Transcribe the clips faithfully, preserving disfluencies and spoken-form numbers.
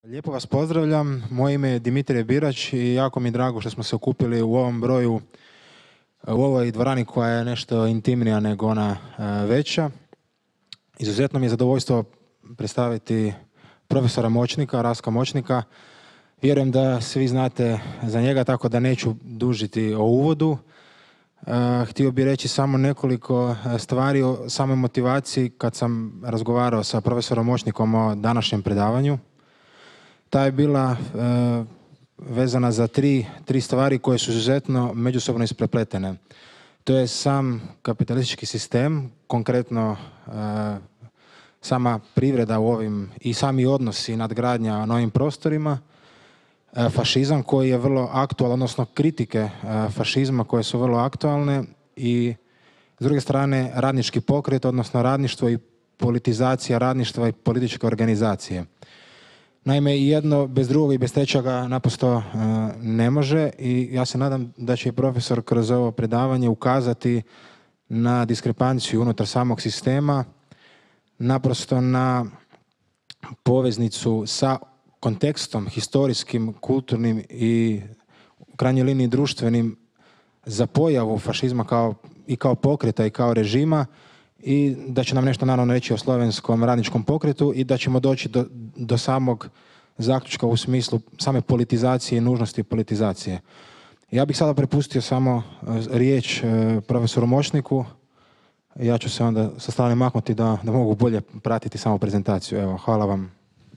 Lijepo vas pozdravljam, moje ime je Dimitrije Birač i jako mi je drago što smo se okupili u ovom broju, u ovoj dvorani koja je nešto intimnija nego ona veća. Izuzetno mi je zadovoljstvo predstaviti profesora Močnika, Raska Močnika. Vjerujem da svi znate za njega, tako da neću dužiti o uvodu. Htio bih reći samo nekoliko stvari o samoj motivaciji kad sam razgovarao sa profesorom Močnikom o današnjem predavanju. Ta je bila e, vezana za tri, tri stvari koje su izuzetno međusobno isprepletene. To je sam kapitalistički sistem, konkretno e, sama privreda u ovim i sami odnosi i nadgradnja na ovim prostorima, e, fašizam koji je vrlo aktualan, odnosno kritike e, fašizma koje su vrlo aktualne i s druge strane radnički pokret, odnosno radništvo i politizacija radništva i političke organizacije. Naime, jedno bez drugog i bez trećega naprosto uh, ne može i ja se nadam da će i profesor kroz ovo predavanje ukazati na diskrepanciju unutar samog sistema, naprosto na poveznicu sa kontekstom historijskim, kulturnim i u krajnjoj liniji društvenim za pojavu fašizma kao, i kao pokreta i kao režima, i da će nam nešto naravno reći o slovenskom radničkom pokretu i da ćemo doći do, do samog zaključka u smislu same politizacije i nužnosti politizacije. Ja bih sada prepustio samo riječ profesoru Močniku. Ja ću se onda sa strane maknuti da, da mogu bolje pratiti samu prezentaciju. Evo, hvala vam.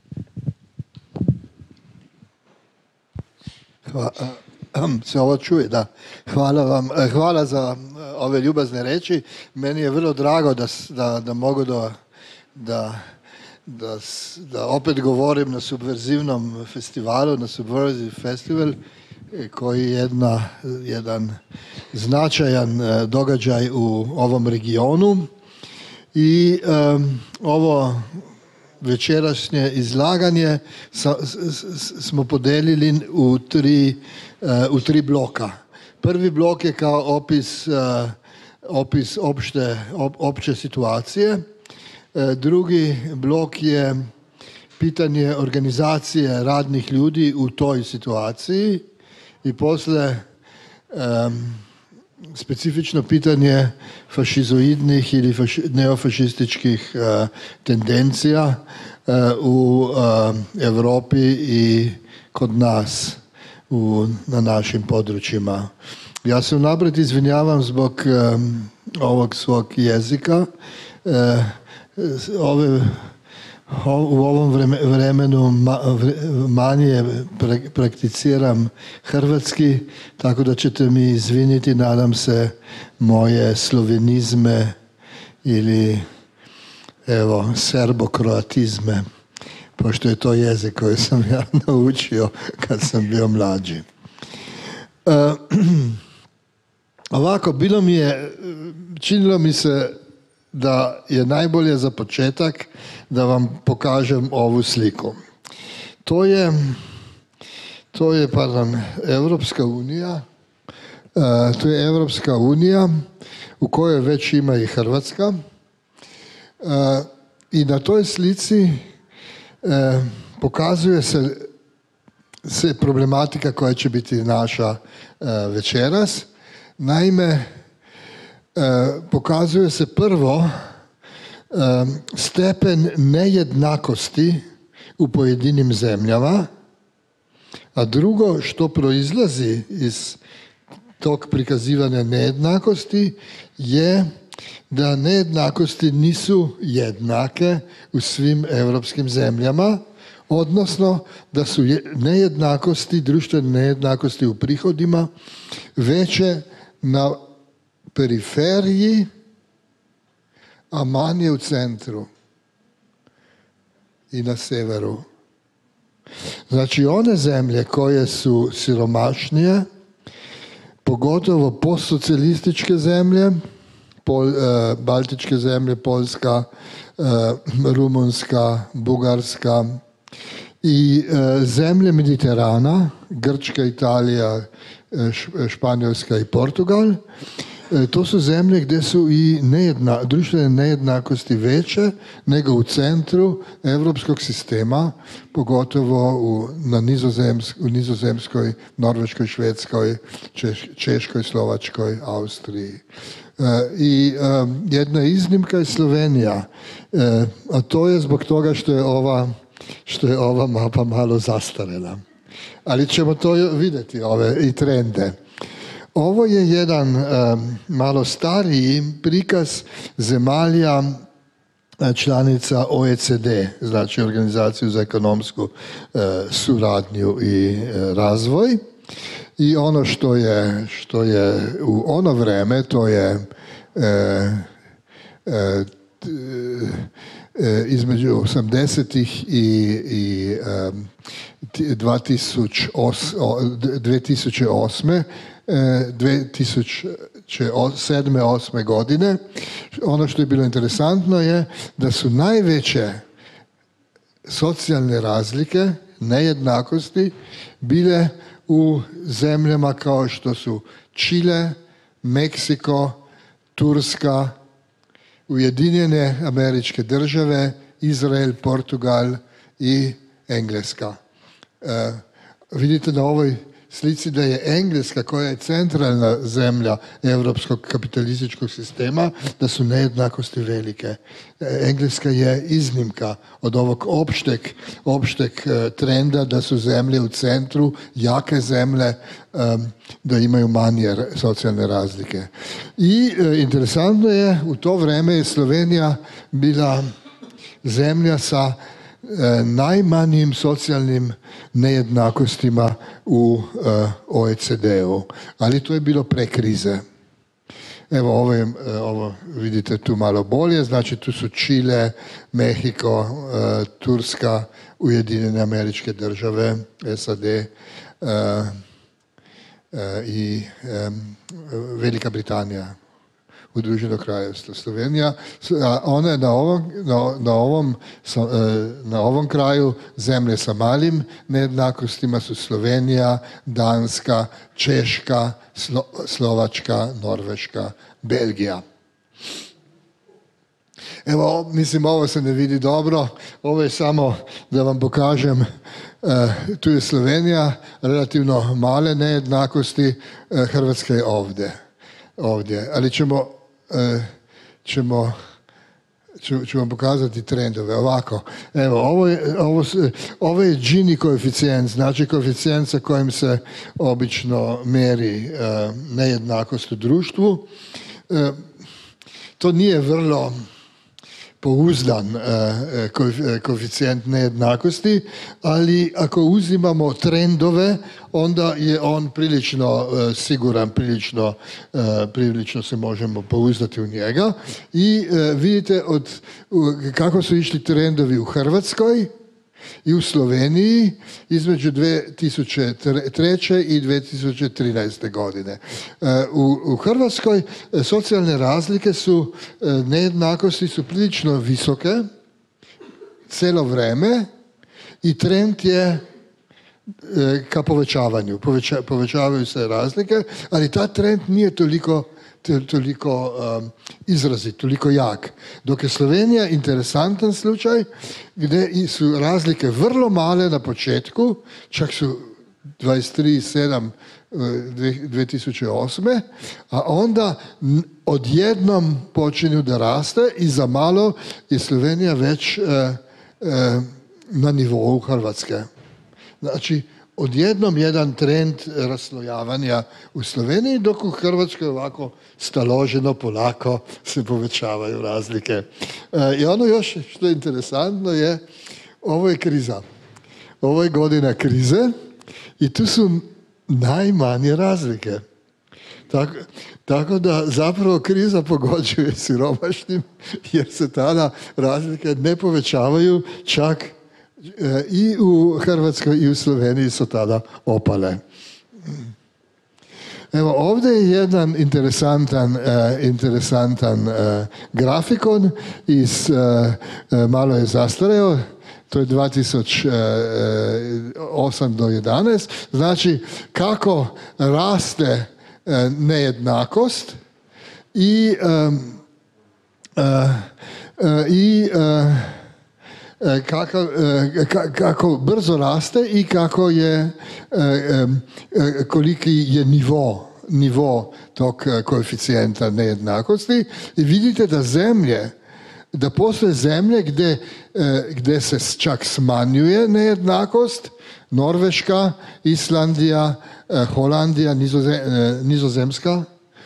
Hvala. Se ovo čuje, da. Hvala vam. Hvala za ove ljubazne reči. Meni je vrlo drago da, da, da mogu da, da, da, da opet govorim na subverzivnom festivalu, na Subversive Festival, koji je jedna, jedan značajan događaj u ovom regionu. I um, ovo večerašnje izlaganje sa, s, s, smo podelili u tri u tri bloka. Prvi blok je kao opis, uh, opis opšte, op, opće situacije. Uh, drugi blok je pitanje organizacije radnih ljudi u toj situaciji i posle um, specifično pitanje fašizoidnih ili faši, neofašističkih uh, tendencija uh, u uh, Europi i kod nas. U, na našim područjima. Ja se unaprijed izvinjavam zbog um, ovog svog jezika. Uh, ove, o, u ovom vreme, vremenu ma, vre, manje pra, prakticiram hrvatski, tako da ćete mi izviniti, nadam se, moje slovenizme ili evo, serbokroatizme, pošto je to jezik koji sam ja naučio kad sam bio mlađi. Uh, ovako, bilo mi je, činilo mi se da je najbolje za početak da vam pokažem ovu sliku. To je, to je, pardon, Evropska unija, uh, to je Evropska unija u kojoj već ima i Hrvatska. Uh, I na toj slici E, pokazuje se, se problematika koja će biti naša e, večeras. Naime, e, pokazuje se prvo e, stepen nejednakosti u pojedinim zemljama, a drugo što proizlazi iz tog prikazivanja nejednakosti je da nejednakosti nisu jednake u svim europskim zemljama, odnosno da su nejednakosti, društvene nejednakosti u prihodima veće na periferiji, a manje u centru i na severu. Znači, one zemlje koje su siromašnije, pogotovo postsocijalističke zemlje, Pol, uh, Baltičke zemlje, Poljska, uh, Rumunjska, Bugarska i uh, zemlje Mediterana, Grčka, Italija, Španjolska i Portugal, to su zemlje gdje su i nejedna, društvene nejednakosti veće nego u centru europskog sistema, pogotovo u, na Nizozemsk, u Nizozemskoj, Norveškoj, Švedskoj, Češ, Češkoj, Slovačkoj, Austriji. E, I e, jedna iznimka je Slovenija, e, a to je zbog toga što je ova, što je ova mapa malo zastarela. Ali ćemo to vidjeti, ove i trende. Ovo je jedan um, malo stariji prikaz zemalja članica O E C D, znači Organizaciju za ekonomsku uh, suradnju i uh, razvoj. I ono što je, što je u ono vrijeme, to je uh, uh, između osamdesetih i, i um, dva tisuće osme dvije tisuće sedme osme godine. Ono što je bilo interesantno je da su najveće socijalne razlike, nejednakosti bile u zemljama kao što su Čile, Meksiko, Turska, Ujedinjene Američke Države, Izrael, Portugal i Engleska. E, vidite na ovoj slici da je Engleska, koja je centralna zemlja europskog kapitalističkog sistema, da su nejednakosti velike. Engleska je iznimka od ovog opšteg, opšteg trenda da su zemlje u centru, jake zemlje, da imaju manje socijalne razlike. I interesantno je, u to vrijeme je Slovenija bila zemlja sa najmanjim socijalnim nejednakostima u O E C D-u, ali to je bilo pre krize. Evo ovo, je, ovo vidite tu malo bolje, znači tu su Čile, Mehiko, Turska, Ujedinjene Američke Države, S A D i Velika Britanija. Udruženo kraljevstvo Slovenija. Ona je na ovom, na, na, ovom, na ovom kraju zemlje sa malim nejednakostima su Slovenija, Danska, Češka, Slo, Slovačka, Norveška, Belgija. Evo, mislim, ovo se ne vidi dobro. Ovo je samo da vam pokažem. Tu je Slovenija, relativno male nejednakosti, Hrvatska je ovdje. ovdje. Ali ćemo ćemo ću, ću vam pokazati trendove ovako. Evo, ovo je, ovo, ovo je Gini koeficijent, znači koeficijent sa kojim se obično meri uh, nejednakost u društvu. Uh, to nije vrlo pouzdan uh, koeficijent nejednakosti, ali ako uzimamo trendove, onda je on prilično uh, siguran, prilično, uh, prilično se možemo pouzdati u njega. I uh, vidite od, uh, kako su išli trendovi u Hrvatskoj i u Sloveniji između dvije tisuće treće i dvije tisuće trinaeste godine. U, u Hrvatskoj socijalne razlike su, nejednakosti su prilično visoke cijelo vrijeme i trend je ka povećavanju. Poveća, povećavaju se razlike, ali ta trend nije toliko toliko um, izrazit, toliko jak. Dok je Slovenija interesantan slučaj gdje su razlike vrlo male na početku, čak su dvadeset tri zarez sedam dvije tisuće osme, a onda odjednom počinju da raste i za malo je Slovenija već uh, uh, na nivou Hrvatske. Znači, odjednom jedan trend raslojavanja u Sloveniji, dok u Hrvatskoj ovako staloženo, polako se povećavaju razlike. E, I ono još što je interesantno je, ovo je kriza. Ovo je godina krize i tu su najmanje razlike. Tako, tako da zapravo kriza pogođuje siromašnim, jer se tada razlike ne povećavaju, čak i u Hrvatskoj i u Sloveniji su tada opale. Evo, ovdje je jedan interesantan, uh, interesantan uh, grafikon iz, uh, malo je zastareo, to je dva tisuće osam do jedanaest. Znači, kako raste uh, nejednakost i, um, uh, uh, i uh, Kako, kako brzo raste i kako je, koliki je nivo, nivo tog koeficijenta nejednakosti. I vidite da zemlje, da postoje zemlje gdje, gdje se čak smanjuje nejednakost, Norveška, Islandija, Holandija, Nizozemska,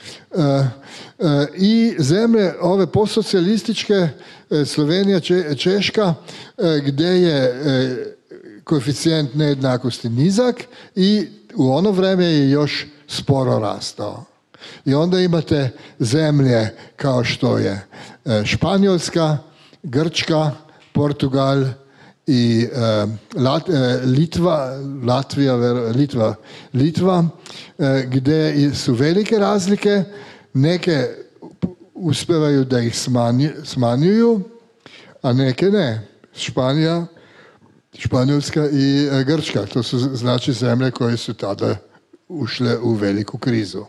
i zemlje ove postsocijalističke, Slovenija, Češka, gdje je koeficijent nejednakosti nizak i u ono vrijeme je još sporo rastao. I onda imate zemlje kao što je Španjolska, Grčka, Portugal i Litva, Latvija, Litva, Litva, gdje su velike razlike, neke uspevaju da ih smanjuju, a neke ne. Španija, Španjolska i Grčka, to su znači zemlje koje su tada ušle u veliku krizu.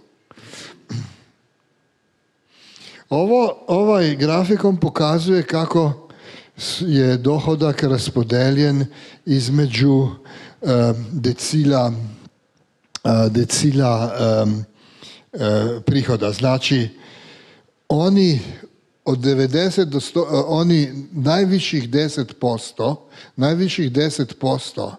Ovo, ovaj grafikon pokazuje kako je dohodak raspodeljen između um, decila, uh, decila um, uh, prihoda. Znači, oni od devedeset do sto, uh, oni najviših deset posto, najviših deset posto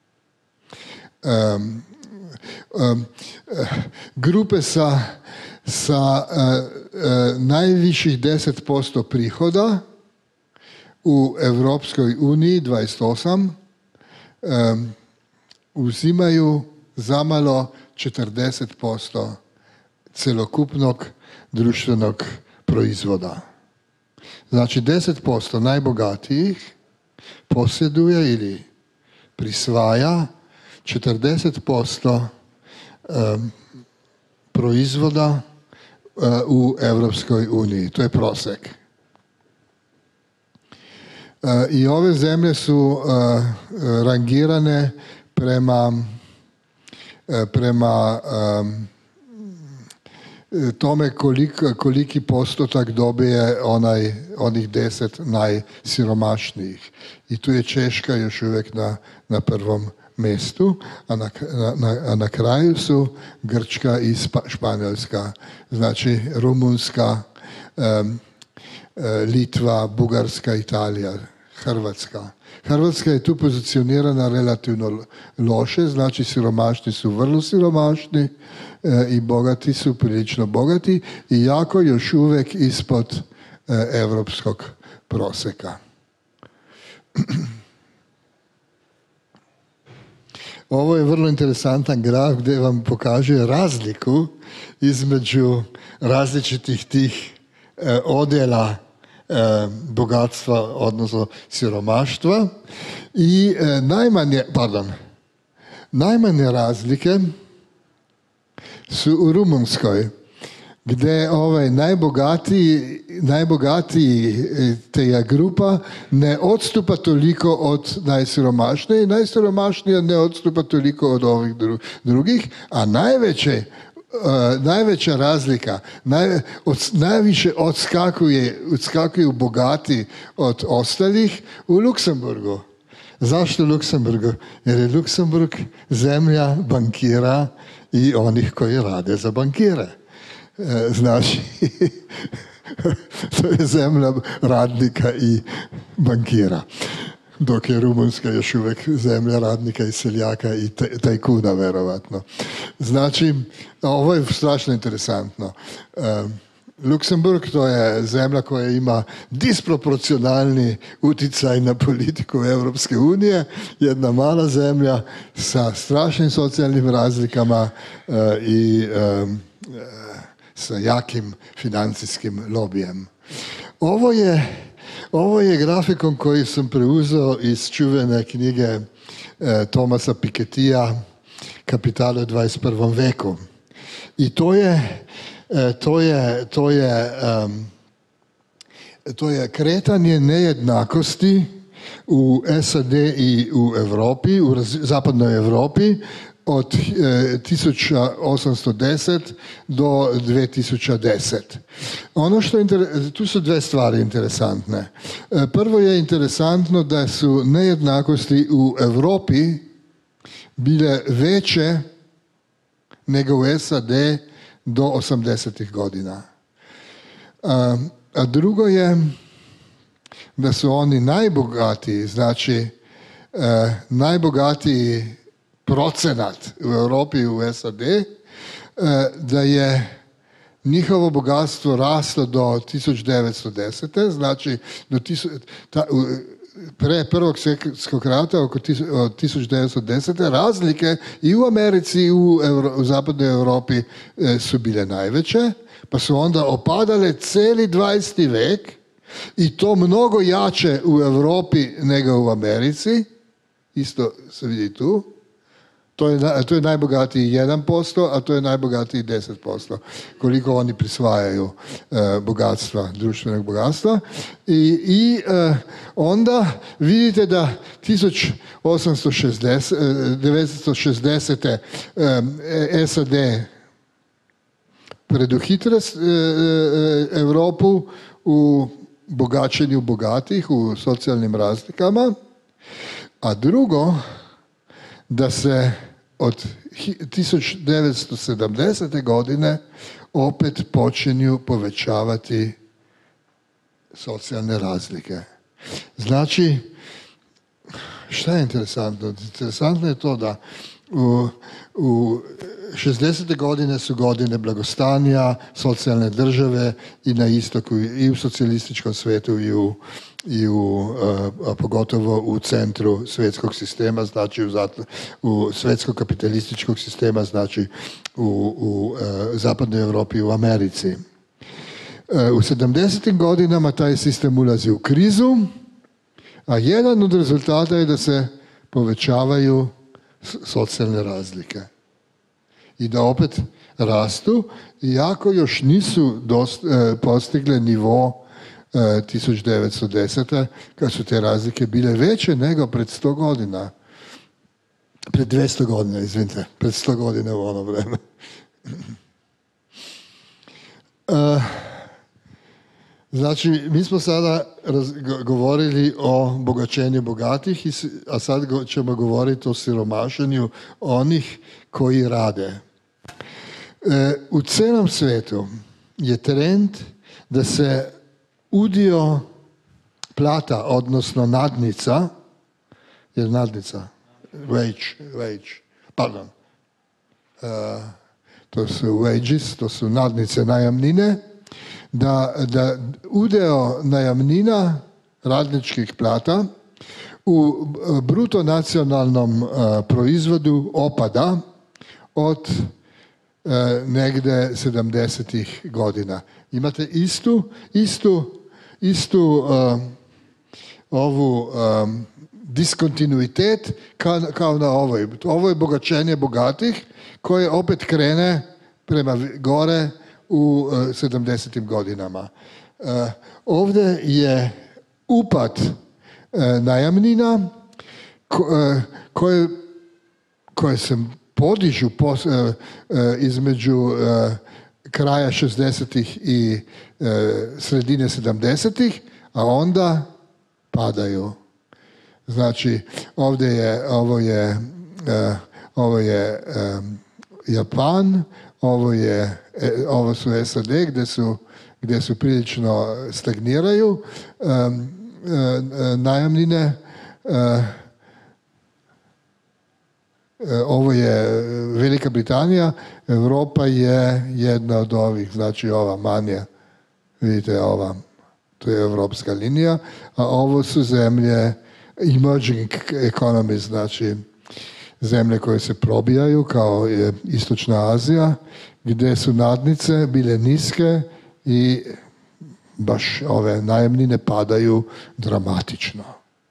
um, um, uh, grupe sa, sa uh, uh, najviših deset posto prihoda u Evropskoj uniji dvadeset osam um, uzimaju zamalo četrdeset posto celokupnog društvenog proizvoda. Znači deset posto najbogatijih posjeduje ili prisvaja četrdeset posto um, proizvoda uh, u Evropskoj uniji. To je prosjek. Uh, I ove zemlje su uh, rangirane prema, uh, prema um, tome kolik, koliki postotak dobije onaj, onih deset najsiromašnijih. I tu je Češka još uvijek na, na prvom mjestu, a na, na, a na kraju su Grčka i Spa, Španjolska, znači Rumunjska, um, Litva, Bugarska, Italija, Hrvatska. Hrvatska je tu pozicionirana relativno loše, znači siromašni su vrlo siromašni e, i bogati su prilično bogati i jako još uvijek ispod e, evropskog prosjeka. Ovo je vrlo interesantan graf gdje vam pokazuje razliku između različitih tih e, odjela E, bogatstva, odnosno siromaštva i e, najmanje, pardon, najmanje razlike su u Rumunskoj, gdje ovaj najbogatiji, najbogatiji teja grupa ne odstupa toliko od najsiromašnije i najsiromašnija ne odstupa toliko od ovih dru, drugih, a najveće Uh, najveća razlika, naj, od, najviše odskakuje, odskakuju bogati od ostalih u Luksemburgu. Zašto Luksemburgu? Jer je Luksemburg zemlja bankira i onih koji rade za bankire. Uh, znači, to je zemlja radnika i bankira. Dok je Rumunjska još uvijek zemlja radnika i seljaka i tajkuna, verovatno. Znači, ovo je strašno interesantno. Um, Luksemburg to je zemlja koja ima disproporcionalni utjecaj na politiku Europske unije, jedna mala zemlja sa strašnim socijalnim razlikama uh, i um, uh, sa jakim financijskim lobijem. Ovo je Ovo je grafikon koji sam preuzeo iz čuvene knjige e, Thomasa Pikettyja Kapital u dvadeset prvom veku. I to je, e, to je, to je, um, to je kretanje nejednakosti u S A D i u Europi, u raz, zapadnoj Europi od e, tisuću osamsto deset do dvije tisuće deset. Ono što inter... tu su dve stvari interesantne. E, prvo je interesantno da su nejednakosti u Europi bile veće nego u S A D do osamdesetih godina. A, a drugo je da su oni najbogatiji, znači e, najbogatiji procenat u Europi i u S A D, e, da je njihovo bogatstvo raslo do tisuću devetsto desete. Znači do tisu, ta, u, pre prvog svjetskog rata oko tisuću devetsto desete razlike i u Americi i u, Euro, u zapadnoj Europi e, su bile najveće, pa su onda opadale cijeli dvadeseti vek i to mnogo jače u Europi nego u Americi. Isto se vidi tu. To je, to je najbogatiji jedan posto, a to je najbogatiji deset posto. Koliko oni prisvajaju e, bogatstva, društvenog bogatstva. I, i e, onda vidite da tisuću osamsto šezdesete. E, S A D preduhitre e, e, Europu u bogaćenju bogatih, u socijalnim razlikama. A drugo, da se od tisuću devetsto sedamdesete. godine opet počinju povećavati socijalne razlike. Znači, šta je interesantno? Interesantno je to da u, u šezdesete. godine su godine blagostanja, socijalne države i na istoku, i u socijalističkom svijetu i u i u, a pogotovo u centru svjetskog sistema, znači u, zatl- u svjetskog kapitalističkog sistema, znači u, u a, zapadnoj Europi i u Americi. A, u sedamdesetim godinama taj sistem ulazi u krizu, a jedan od rezultata je da se povećavaju socijalne razlike. I da opet rastu, iako još nisu dost, a, postigle nivo tisuću devetsto desete. kad su te razlike bile veće nego pred sto godina. Pred dvjesto godina, izvinite. Pred sto godina u ono vreme. uh, znači, mi smo sada raz, govorili o bogaćenju bogatih, i, a sad go, ćemo govoriti o siromašenju onih koji rade. Uh, u cijelom svijetu je trend da se udio plata, odnosno nadnica, jer nadnica, wage, wage, pardon, uh, to su wages, to su nadnice najamnine, da, da udio najamnina radničkih plata u bruto nacionalnom uh, proizvodu opada od uh, negdje sedamdesetih godina. Imate istu, istu, istu uh, ovu um, diskontinuitet kao, kao na ovoj. Ovo je bogaćenje bogatih koje opet krene prema gore u uh, sedamdesetim godinama. Uh, ovdje je upad uh, najamnina ko, uh, koje, koje se podižu pos, uh, uh, između uh, kraja šezdesetih i e, sredine sedamdesetih, a onda padaju. Znači, ovdje je, ovo je, e, ovo je e, Japan, ovo, je, e, ovo su S A D gdje su, gdje su prilično stagniraju e, e, najamnine. E, Ovo je Velika Britanija, Europa je jedna od ovih, znači ova manja, vidite ova, to je europska linija, a ovo su zemlje emerging economies, znači zemlje koje se probijaju kao je Istočna Azija, gdje su nadnice bile niske i baš ove najamnine padaju dramatično.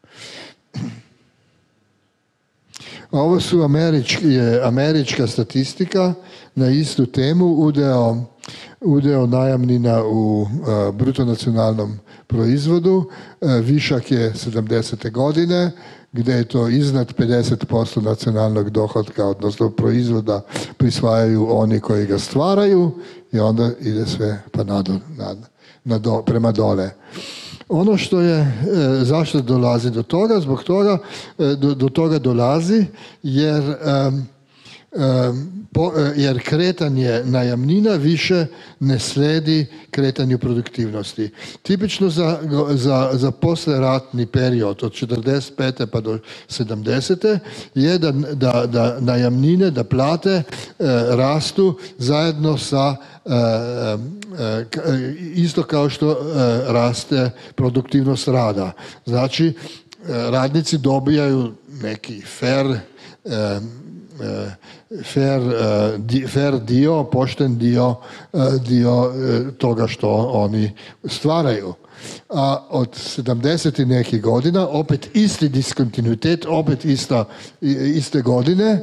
Ovo su američki, američka statistika na istu temu. Udeo udio najamnina u e, bruto nacionalnom proizvodu, e, višak je sedamdesete godine, gdje je to iznad pedeset posto nacionalnog dohotka, odnosno proizvoda prisvajaju oni koji ga stvaraju i onda ide sve pa nado, nad, nado, prema dole. Ono što je, e, zašto dolazi do toga? Zbog toga, e, do, do toga dolazi jer e, Po, jer kretanje najamnina više ne slijedi kretanju produktivnosti. Tipično za, za, za posleratni period od četrdeset pete pa do sedamdesete je da, da, da najamnine, da plate e, rastu zajedno sa e, e, isto kao što e, raste produktivnost rada. Znači, e, radnici dobijaju neki fair e, Fair, fair dio, pošten dio, dio toga što oni stvaraju. A od sedamdeset nekih godina opet isti diskontinuitet, opet ista, iste godine,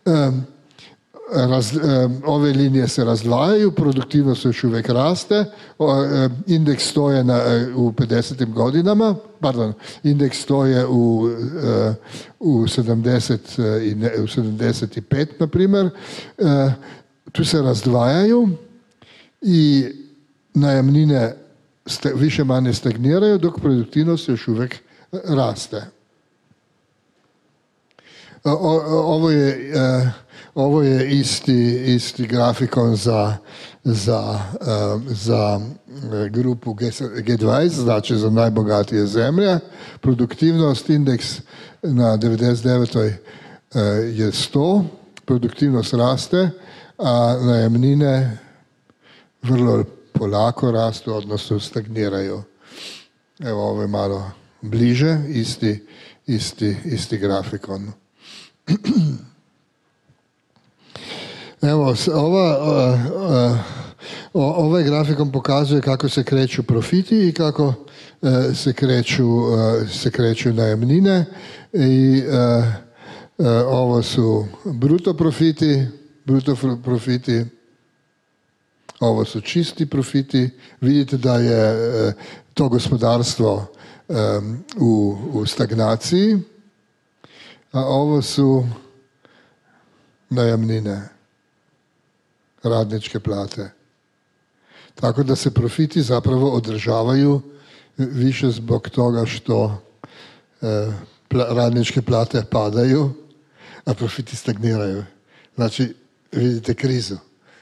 Raz, ove linije se razdvajaju, produktivnost još uvijek raste, indeks stoje na, u pedesetim godinama, pardon, indeks stoje u, u, sedamdeset, u sedamdeset pet, na primjer, tu se razdvajaju i najamnine više manje stagniraju, dok produktivnost još uvijek raste. O, ovo je Ovo je isti, isti grafikon za, za, za grupu G dvadeset, znači za najbogatije zemlje. Produktivnost, indeks na devedeset devetoj je sto, produktivnost raste, a najamnine vrlo polako rastu, odnosno stagniraju. Evo, ovo je malo bliže, isti, isti, isti grafikon. Evo, ova, uh, uh, ovaj grafikon pokazuje kako se kreću profiti i kako uh, se, kreću, uh, se kreću najamnine. I uh, uh, ovo su bruto profiti, bruto profiti, ovo su čisti profiti. Vidite da je uh, to gospodarstvo um, u, u stagnaciji, a ovo su najamnine, radničke plate. Tako da se profiti zapravo održavaju više zbog toga što e, pla, radničke plate padaju, a profiti stagniraju. Znači, vidite krizu.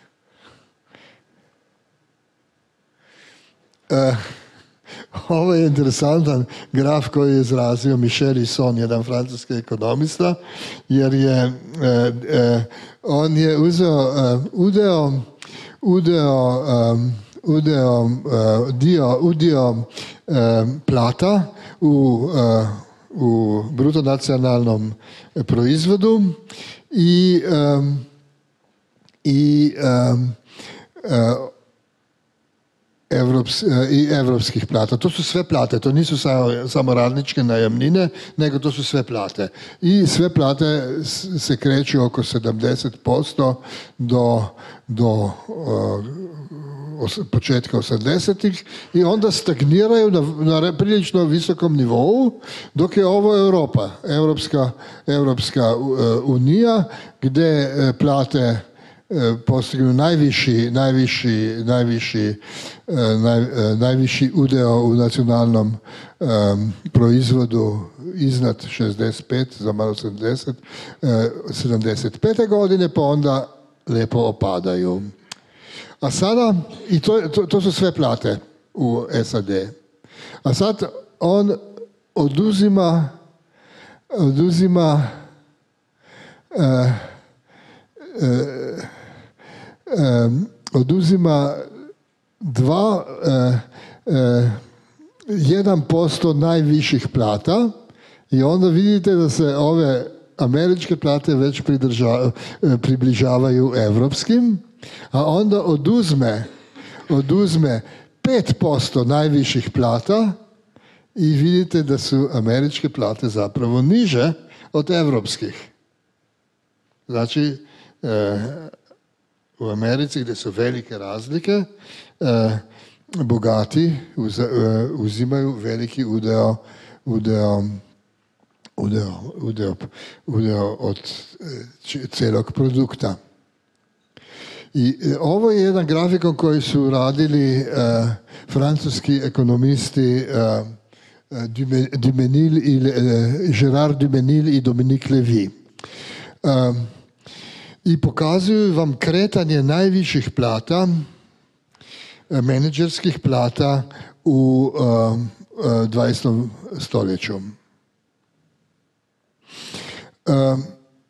E, ovo je interesantan graf koji je izrazio Michel Risson, jedan francuski ekonomista, jer je e, e, on je uzeo uh, udeo, udeo, um, udeo uh, dio, udio um, plata u, uh, u bruto nacionalnom proizvodu i, um, i um, uh, Evrops, i evropskih plata. To su sve plate, to nisu samo, samo radničke najamnine, nego to su sve plate. I sve plate se kreću oko sedamdeset posto do, do uh, početka osamdesetih i onda stagniraju na, na prilično visokom nivou, dok je ovo Europa, Europska, Europska uh, unija, gdje uh, plate postignu najviši, najviši, najviši, naj, najviši udeo u nacionalnom um, proizvodu iznad šezdeset pet, za malo sedamdeset, sedamdeset pete godine, pa onda lijepo opadaju. A sada, i to, to, to su sve plate u S A D. A sad on oduzima, oduzima uh, uh, Um, oduzima dva, uh, uh, jedan posto najviših plata i onda vidite da se ove američke plate već pridrža, približavaju evropskim, a onda oduzme, oduzme pet posto najviših plata i vidite da su američke plate zapravo niže od evropskih. Znači, uh, u Americi gdje su velike razlike, bogati uzimaju veliki udeo, udeo, udeo, udeo, udeo od cijelog produkta. I ovo je jedan grafikon koji su radili uh, francuski ekonomisti uh, Dumenil i, uh, Gérard Dumenil i Dominique Lévy. Uh, I pokazuju vam kretanje najviših plata, uh, menadžerskih plata u uh, uh, dvadesetom stoljeću. Uh,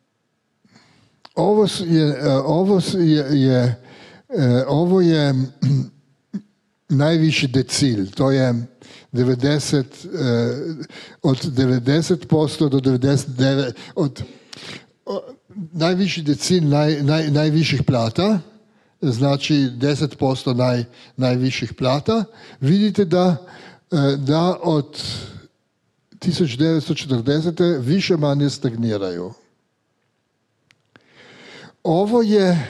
Ovo je, ovo je, je, ovo je najviši decil, to je devedeset, od devedeset posto do devedeset devet posto, od, od, najviši decil naj, naj, najviših plata, znači deset posto naj, najviših plata. Vidite da, da od tisoč devetsto četrdesete više manje stagniraju. Ovo je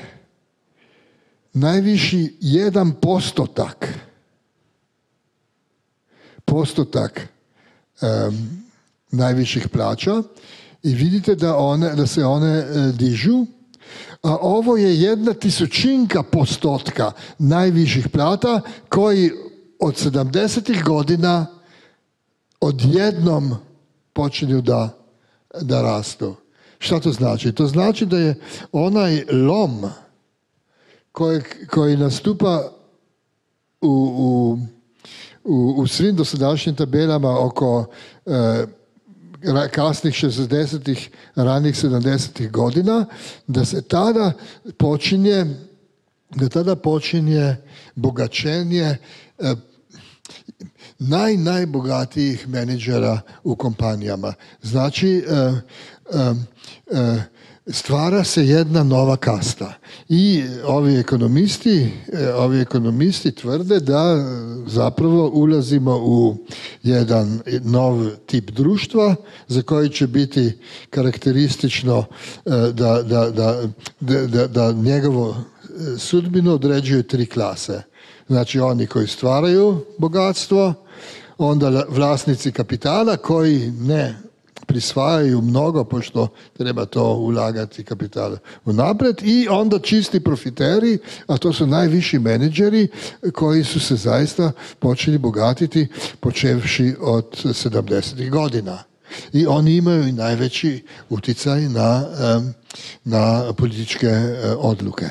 najviši jedan postotak, postotak um, najviših plaća i vidite da, one, da se one uh, dižu, a ovo je jedna tisućinka postotka najviših plata koji od sedamdesetih godina odjednom počinju da, da rastu. Šta to znači? To znači da je onaj lom koji, koji nastupa u, u, u, u svim dosadašnjim tabelama oko eh, kasnih šezdesetih, ranih sedamdesetih godina, da se tada počinje, da tada počinje bogaćenje eh, naj, najbogatijih menadžera u kompanijama. Znači, eh, eh, eh, stvara se jedna nova kasta. I ovi ekonomisti, ovi ekonomisti tvrde da zapravo ulazimo u jedan nov tip društva za koji će biti karakteristično da, da, da, da, da njegovo sudbinu određuju tri klase. Znači oni koji stvaraju bogatstvo, onda vlasnici kapitala koji ne prisvajaju mnogo, pošto treba to ulagati kapital unaprijed, i onda čisti profiteri, a to su najviši menadžeri koji su se zaista počeli bogatiti počevši od sedamdesetih godina. I oni imaju i najveći utjecaj na, na političke odluke.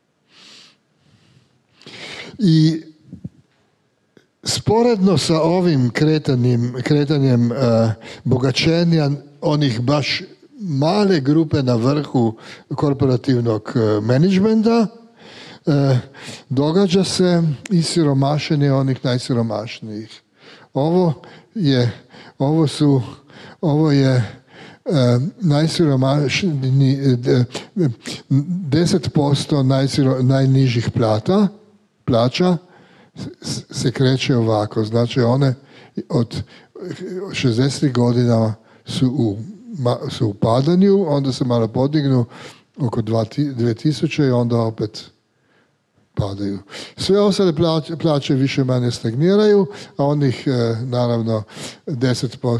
I sporedno sa ovim kretanjem, kretanjem uh, bogaćenja onih baš male grupe na vrhu korporativnog uh, menadžmenta, uh, događa se i siromašenje onih najsiromašnijih. Ovo je, ovo su, ovo je uh, najsiromašniji, deset posto najsiro, najnižih plata, plaća, se kreće ovako. Znači one od šezdesetih godina su u, su u padanju, onda se malo podignu oko dvije tisuće i onda opet padaju. Sve ostale plaće, plaće više manje stagniraju, a onih naravno deset po,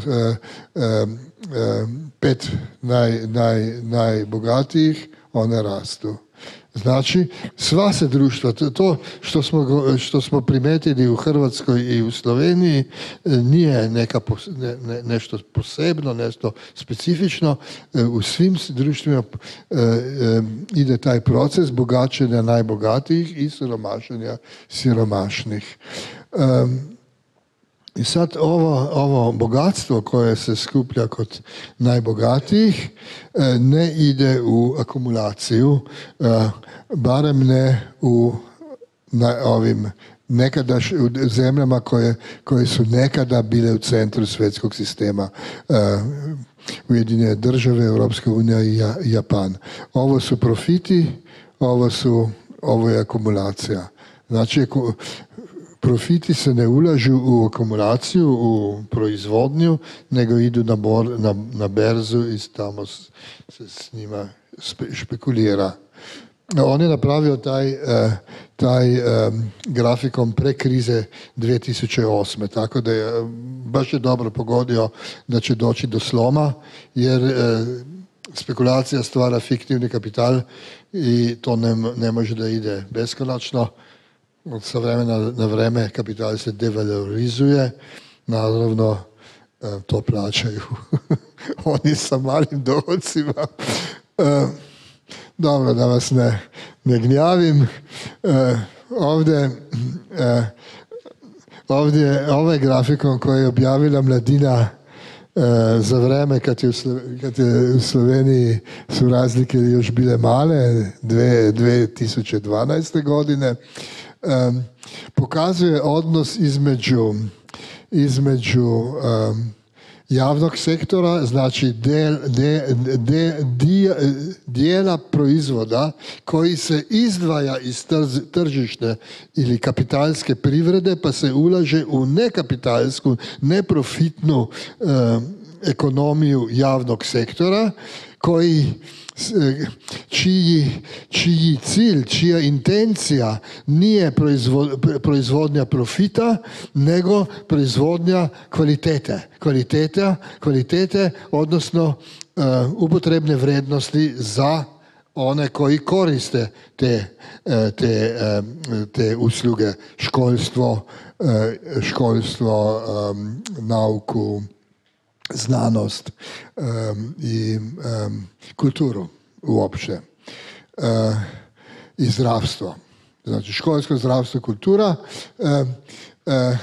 pet naj, naj, najbogatijih one rastu. Znači, sva se društva, to što smo, što smo primetili u Hrvatskoj i u Sloveniji nije neka, ne, ne, nešto posebno, nešto specifično. U svim društvima e, e, ide taj proces bogaćenja najbogatijih i siromašenja siromašnih. E, I sad ovo, ovo bogatstvo koje se skuplja kod najbogatijih ne ide u akumulaciju, barem ne u na ovim nekadaš, u zemljama koje, koje su nekada bile u centru svjetskog sistema, Ujedinjene države, Europska unija i Japan. Ovo su profiti, ovo, su, ovo je akumulacija. Znači, profiti se ne ulažu u akumulaciju, u proizvodnju, nego idu na, bor, na, na berzu i tamo se s njima špekulira. on je napravio taj, taj grafikon pre krize dvije tisuće osme. Tako da je baš je dobro pogodio da će doći do sloma, jer spekulacija stvara fiktivni kapital i to ne, ne može da ide beskonačno. Sa vremena na vreme kapital se devalorizuje, naravno to plaćaju oni sa malim dohodcima. Dobro, da vas ne, ne gnjavim. Ovdje, ovdje ovaj grafikon koji je objavila Mladina za vreme kad je, u kad je u Sloveniji su razlike još bile male, dvije tisuće dvanaeste. godine, um, pokazuje odnos između, između um, javnog sektora, znači del, de, de, de, dijela proizvoda koji se izdvaja iz tržišne ili kapitalske privrede pa se ulaže u nekapitalsku, neprofitnu eh, ekonomiju javnog sektora koji Čiji, čiji cilj, čija intencija nije proizvodnja profita, nego proizvodnja kvalitete. Kvaliteta, kvalitete odnosno uh, upotrebne vrednosti za one koji koriste te, te, te usluge, školstvo, školstvo, um, nauku, znanost um, i um, kulturu uopće uh, i zdravstvo. Znači školsko, zdravstvo, kultura. Uh, uh,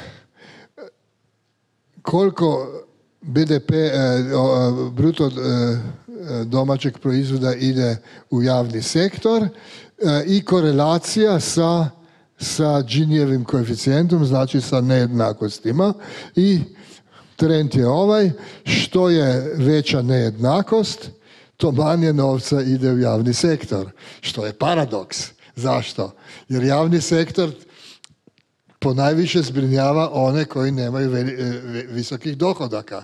koliko B D P, uh, bruto uh, domaćeg proizvoda ide u javni sektor uh, i korelacija sa, sa Ginievim koeficijentom, znači sa nejednakostima i trend je ovaj, što je veća nejednakost, to manje novca ide u javni sektor, što je paradoks. Zašto? Jer javni sektor ponajviše zbrinjava one koji nemaju visokih dohodaka.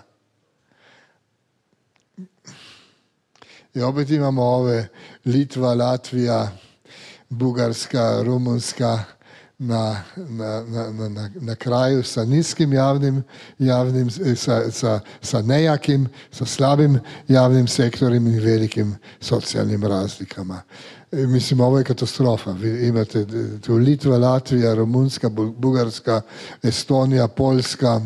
I opet imamo ove Litva, Latvija, Bugarska, Rumunska, Na, na, na, na, na kraju sa niskim javnim, javnim sa, sa, sa nejakim, sa slabim javnim sektorom i velikim socijalnim razlikama. E, mislim, ovo je katastrofa. Vi imate tu Litva, Latvija, Rumunska, Bugarska, Estonija, Poljska,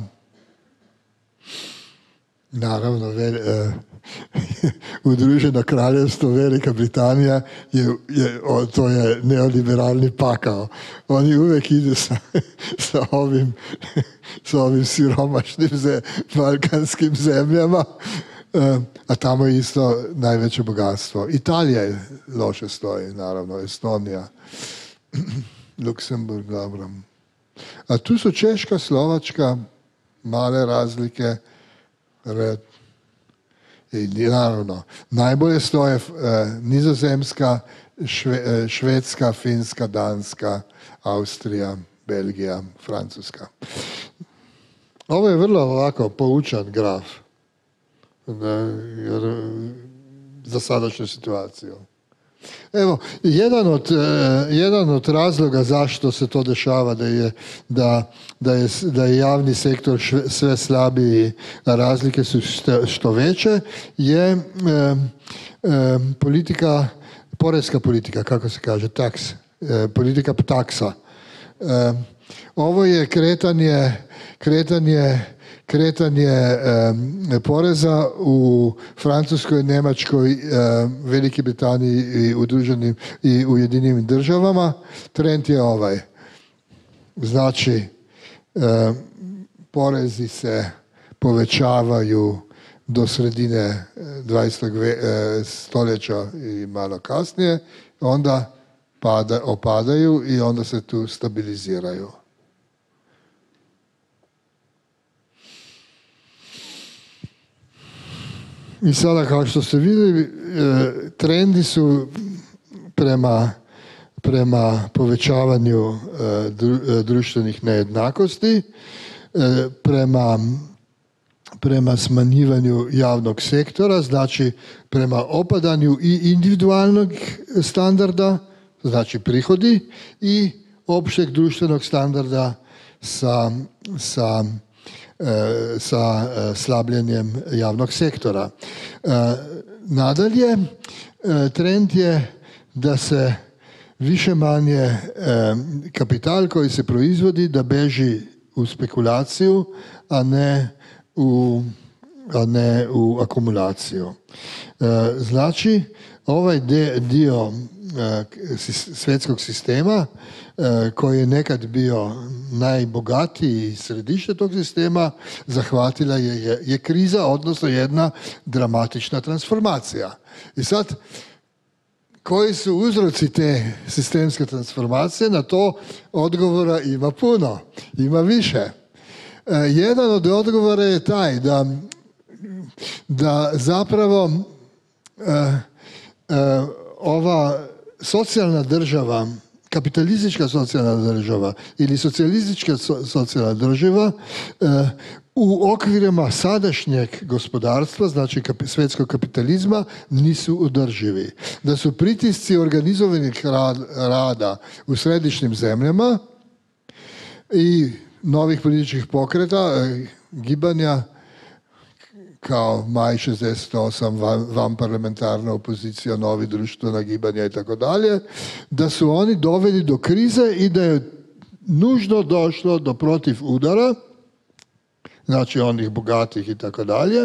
naravno vel, uh, Udruženo kraljevstvo Velika Britanija je, je, o, to je neoliberalni pakao. Oni uvijek idu sa, sa, ovim, sa ovim siromašnim ze, balkanskim zemljama, uh, a tamo je isto najveće bogatstvo. Italija je loše stoji, naravno, Estonija, Luksemburg, dobro. A tu su Češka, Slovačka, male razlike, red. I naravno, najbolje stoje uh, Nizozemska, šve, Švedska, Finska, Danska, Austrija, Belgija, Francuska. Ovo je vrlo ovako poučan graf jer, za sadašnju situaciju. Evo, jedan od, uh, jedan od razloga zašto se to dešava da je, da, da je, da je javni sektor šve, sve slabiji, a razlike su što, što veće, je um, um, politika, porezka politika, kako se kaže, taks, uh, politika taksa. Um, ovo je kretanje, kretanje kretanje e, poreza u Francuskoj, Njemačkoj, e, Velikoj Britaniji i udruženim i Ujedinjenim državama. Trend je ovaj. Znači, e, porezi se povećavaju do sredine dvadesetog stoljeća i malo kasnije, onda pada, opadaju i onda se tu stabiliziraju. I sada, kao što ste vidjeli, trendi su prema, prema povećavanju društvenih nejednakosti, prema, prema smanjivanju javnog sektora, znači prema opadanju i individualnog standarda, znači prihodi, i općeg društvenog standarda sa, sa, e, sa e, slabljenjem javnog sektora. E, nadalje, e, trend je da se više manje e, kapital koji se proizvodi da beži u spekulaciju, a ne u, a ne u akumulaciju. E, znači, ovaj de, dio e, svjetskog sistema e, koji je nekad bio najbogatiji središte tog sistema, zahvatila je, je, je kriza, odnosno jedna dramatična transformacija. I sad, koji su uzroci te sistemske transformacije? Na to odgovora ima puno, ima više. E, jedan od odgovora je taj da, da zapravo e, e, ova socijalna država, kapitalistička socijalna država ili socijalistička so, socijalna država e, u okvirima sadašnjeg gospodarstva, znači kap, svjetskog kapitalizma, nisu održivi. Da su pritisci organizovanih rad, rada u središnjim zemljama i novih političkih pokreta, e, gibanja kao Maj šezdeset osam, van, van parlamentarna opozicija, novi društvena gibanja i tako dalje, da su oni doveli do krize i da je nužno došlo do protiv udara, znači onih bogatih i tako dalje,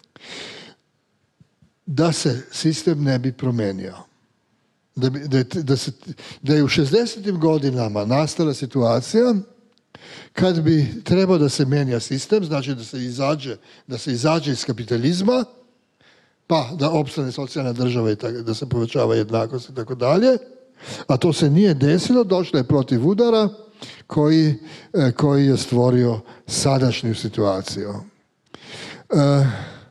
da se sistem ne bi promijenio. Da, bi, da, da, se, da je u šezdesetim godinama nastala situacija kad bi trebao da se mijenja sistem, znači da se izađe, da se izađe iz kapitalizma, pa da opstane socijalna država i tako, da se povećava jednakost i tako dalje, a to se nije desilo, došlo je protiv udara koji, koji je stvorio sadašnju situaciju. E,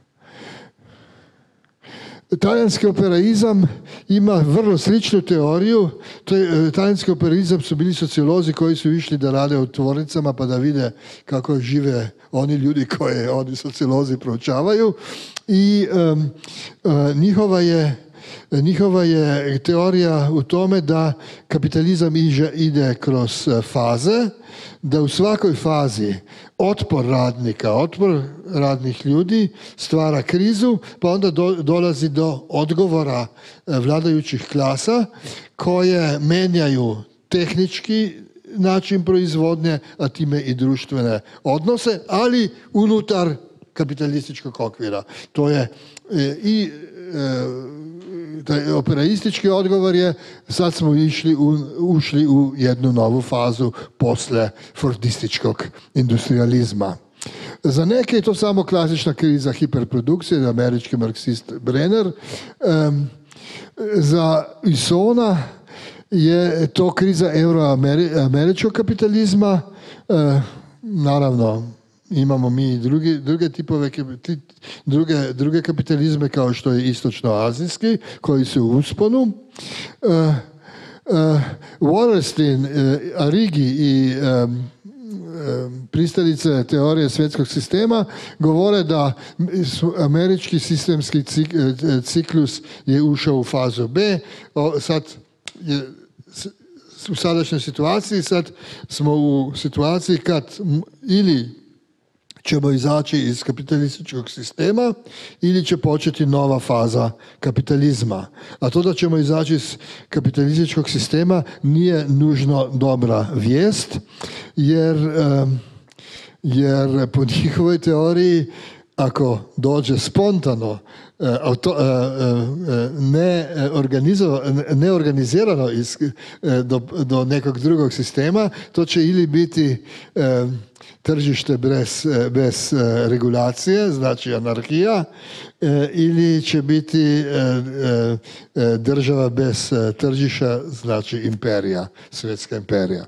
Talijanski operaizam ima vrlo sličnu teoriju. To je, talijanski operaizam su bili sociolozi koji su išli da rade u tvornicama pa da vide kako žive oni ljudi koje oni sociolozi proučavaju. I um, uh, njihova je Njihova je teorija u tome da kapitalizam ide kroz faze, da u svakoj fazi otpor radnika, otpor radnih ljudi stvara krizu, pa onda do, dolazi do odgovora vladajućih klasa koje menjaju tehnički način proizvodnje, a time i društvene odnose, ali unutar kapitalističkog okvira. To je e, i e, taj operaistički odgovor je sad smo išli u, ušli u jednu novu fazu posle fordističkog industrializma. Za neke je to samo klasična kriza hiperprodukcije, američki marksist Brenner. Um, za Isona je to kriza euroameričkog kapitalizma. Uh, naravno, imamo mi i drugi, druge tipove, druge, druge kapitalizme kao što je istočnoazijski, koji su u usponu. Uh, uh, Wallerstein, uh, Arrighi i um, um, pristalice teorije svjetskog sistema govore da američki sistemski cik, ciklus je ušao u fazu B. O, sad je u sadašnjoj situaciji, sad smo u situaciji kad ili ćemo izaći iz kapitalističkog sistema ili će početi nova faza kapitalizma. A to da ćemo izaći iz kapitalističkog sistema nije nužno dobra vijest, jer, jer po njihovoj teoriji ako dođe spontano, auto, ne, ne organizirano iz, do, do nekog drugog sistema, to će ili biti tržište bez, bez regulacije, znači anarhija, ili će biti država bez tržišta, znači imperija, svjetska imperija.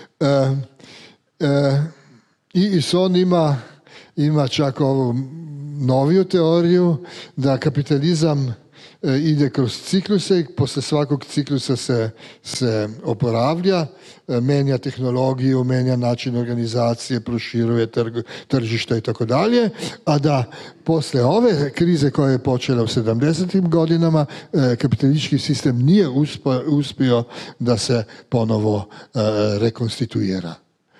I Ison ima, ima čak ovu noviju teoriju da kapitalizam ide kroz cikluse i poslije svakog ciklusa se, se oporavlja, menja tehnologiju, menja način organizacije, proširuje trg, tržišta i tako dalje, a da poslije ove krize koja je počela u sedamdesetim godinama kapitalistički sistem nije uspio, uspio da se ponovo rekonstituira.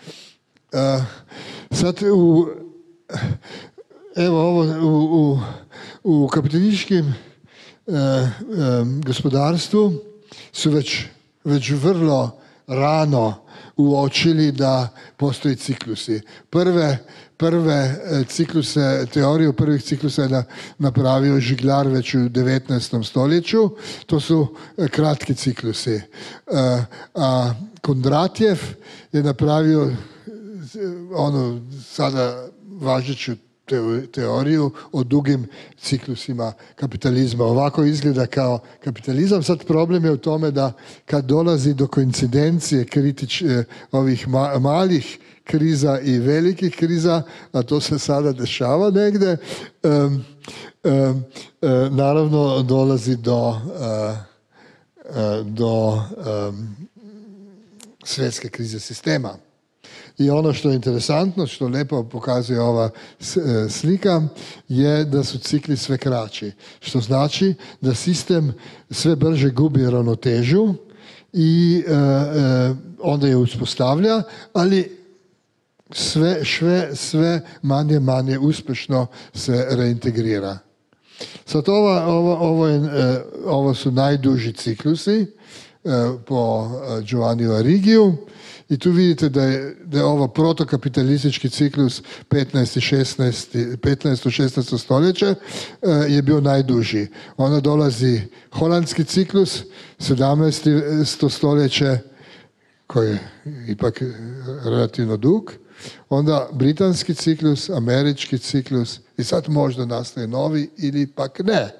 Sad u evo ovo u, u, u kapitalističkim e, e, gospodarstvu su već, već vrlo rano uočili da postoji ciklusi. Prve, prve cikluse, teoriju prvih ciklusa je napravio Žiglar već u devetnaestom stoljeću. To su kratki ciklusi. E, a Kondratjev je napravio ono sada važeću teoriju o dugim ciklusima kapitalizma. Ovako izgleda kao kapitalizam. Sad problem je u tome da kad dolazi do koincidencije kritič, ovih ma, malih kriza i velikih kriza, a to se sada dešava negdje, um, um, um, naravno dolazi do, uh, uh, do um, svjetske krize sistema. I ono što je interesantno, što lijepo pokazuje ova slika, je da su cikli sve kraći. Što znači da sistem sve brže gubi ravnotežu i e, e, onda je uspostavlja, ali sve, sve, sve manje manje uspješno se reintegrira. Sad ova, ovo, ovo, je, e, ovo su najduži ciklusi e, po Giovanniju Arrighiju. I tu vidite da je, da je ovo protokapitalistički ciklus petnaesto šesnaesto stoljeće je bio najduži. Onda dolazi holandski ciklus, sedamnaesto stoljeće, koji je ipak relativno dug. Onda britanski ciklus, američki ciklus i sad možda nastaje novi ili pak ne.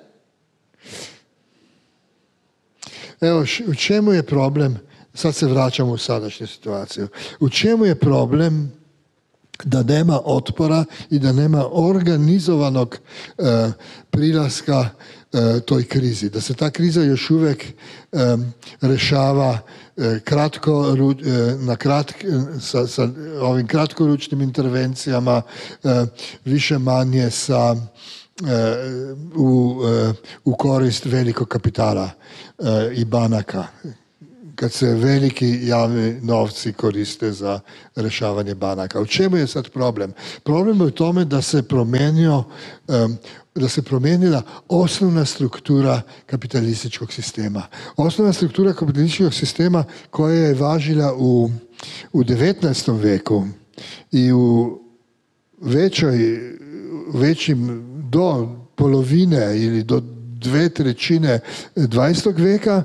Evo, u čemu je problem? Sad se vraćamo u sadašnju situaciju. U čemu je problem da nema otpora i da nema organizovanog e, prilaska e, toj krizi? Da se ta kriza još uvijek e, rešava e, kratko, e, na kratk, sa, sa ovim kratkoručnim intervencijama, e, više manje sa, e, u, e, u korist velikog kapitala e, i banaka, kad se veliki javni novci koriste za rješavanje banaka. U čemu je sad problem? Problem je u tome da se promijenio, da se promijenila osnovna struktura kapitalističkog sistema. Osnovna struktura kapitalističkog sistema koja je važila u, u devetnaestom veku i u većoj, većim do polovine ili do dve trećine dvadesetog veka,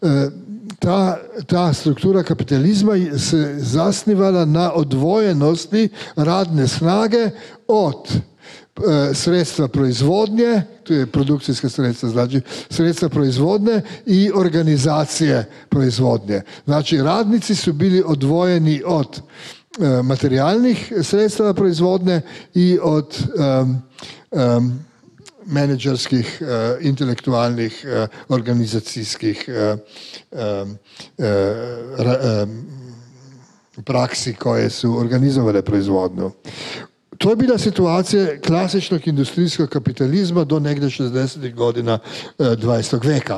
Ta, ta struktura kapitalizma se zasnivala na odvojenosti radne snage od e, sredstva proizvodnje, tu je produkcijska sredstva, znači sredstva proizvodnje i organizacije proizvodnje. Znači radnici su bili odvojeni od e, materijalnih sredstava proizvodnje i od um, um, menadžerskih, uh, intelektualnih, uh, organizacijskih uh, um, uh, ra, um, praksi koje su organizovale proizvodnju. To je bila situacija klasičnog industrijskog kapitalizma do negdje šezdesetih godina uh, dvadesetog veka.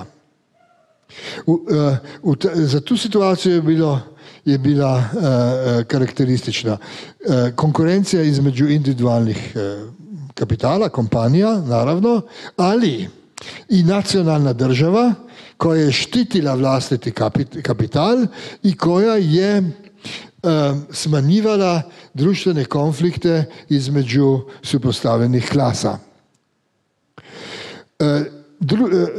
U, uh, u t- za tu situaciju je bilo je bila uh, karakteristična uh, konkurencija između individualnih uh, kapitala, kompanija, naravno, ali i nacionalna država koja je štitila vlastiti kapital i koja je e, smanjivala društvene konflikte između suprotstavljenih klasa. E, dru, e,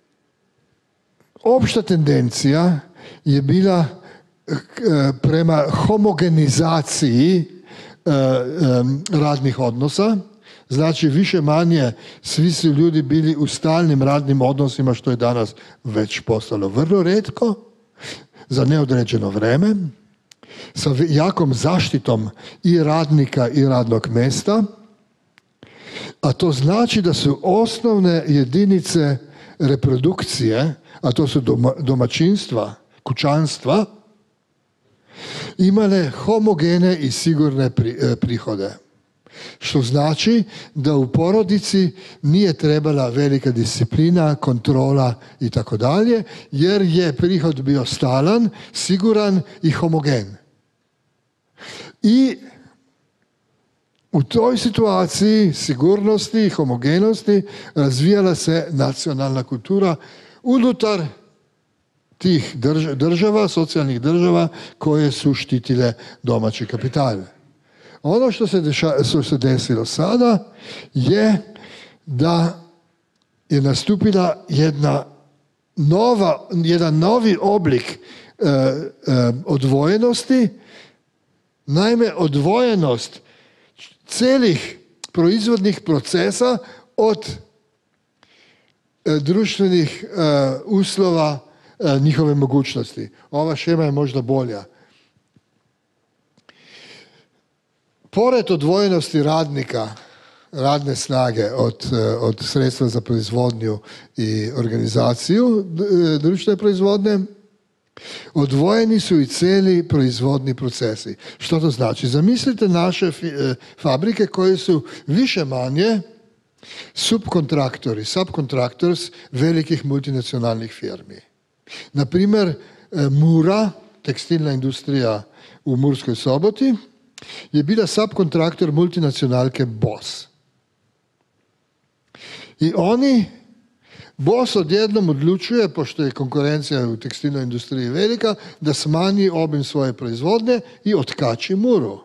opšta tendencija je bila e, prema homogenizaciji e, e, radnih odnosa. Znači, više manje svi su ljudi bili u stalnim radnim odnosima, što je danas već postalo vrlo retko, za neodređeno vreme, sa jakom zaštitom i radnika i radnog mjesta, a to znači da su osnovne jedinice reprodukcije, a to su doma, domaćinstva, kućanstva, imale homogene i sigurne pri, eh, prihode. Što znači da u porodici nije trebala velika disciplina, kontrola i tako dalje, jer je prihod bio stalan, siguran i homogen. I u toj situaciji sigurnosti i homogenosti razvijala se nacionalna kultura unutar tih država, socijalnih država koje su štitile domaći kapital. Ono što se, deša, što se desilo sada je da je nastupila jedna nova, jedan novi oblik e, e, odvojenosti, naime odvojenost celih proizvodnih procesa od e, društvenih e, uslova e, njihove mogućnosti. Ova šema je možda bolja. Pored odvojenosti radnika, radne snage od, od sredstva za proizvodnju i organizaciju društvene proizvodnje, odvojeni su i cijeli proizvodni procesi. Što to znači? Zamislite naše fabrike koje su više manje subkontraktori, subkontraktors velikih multinacionalnih firmi. Naprimjer, Mura, tekstilna industrija u Murskoj Soboti, je bila subkontraktor multinacionalke Boss. I oni, Boss odjednom odlučuje, pošto je konkurencija u tekstilnoj industriji velika, da smanji obim svoje proizvodnje i otkači Muru.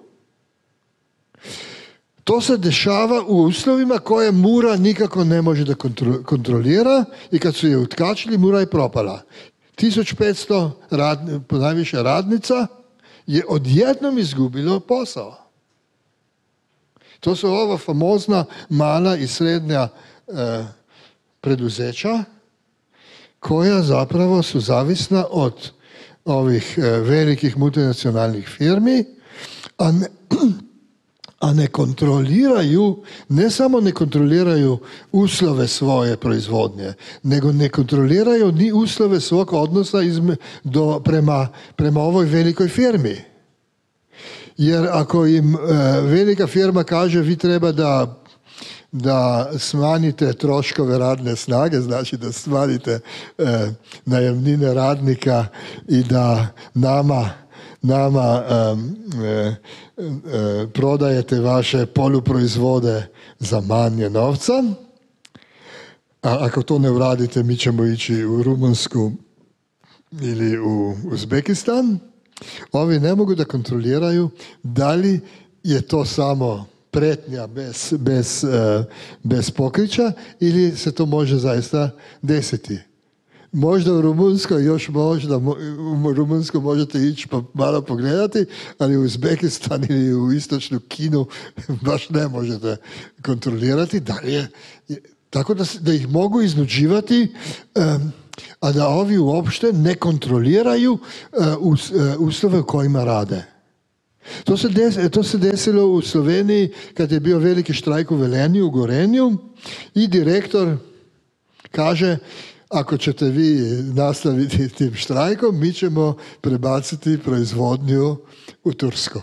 To se dešava u uslovima koje Mura nikako ne može da kontrolira i kad su je otkačili, Mura je propala. tisuću petsto radni, najviše radnica je odjednom izgubilo posao. To su ova famozna mala i srednja e, preduzeća koja zapravo su zavisna od ovih e, velikih multinacionalnih firmi, a ne, a ne kontroliraju, ne samo ne kontroliraju uslove svoje proizvodnje, nego ne kontroliraju ni uslove svog odnosa izme, do, prema, prema ovoj velikoj firmi. Jer ako im e, velika firma kaže vi treba da, da smanjite troškove radne snage, znači da smanjite e, najamnine radnika i da nama nama um, e, e, prodajete vaše poluproizvode za manje novca, a ako to ne uradite, mi ćemo ići u Rumunsku ili u Uzbekistan. Ovi ne mogu da kontroliraju da li je to samo pretnja bez, bez, uh, bez pokrića ili se to može zaista desiti. Možda u Rumunskoj još možda, u Rumunsku možete ići pa malo pogledati, ali u Uzbekistan ili u istočnu Kinu baš ne možete kontrolirati. Da li je, tako da, da ih mogu iznuđivati, um, a da ovi uopšte ne kontroliraju uh, us, uh, uslove u kojima rade. To se, des, to se desilo u Sloveniji kad je bio veliki štrajk u Velenju, u Gorenju i direktor kaže ako ćete vi nastaviti tim štrajkom, mi ćemo prebaciti proizvodnju u Tursku.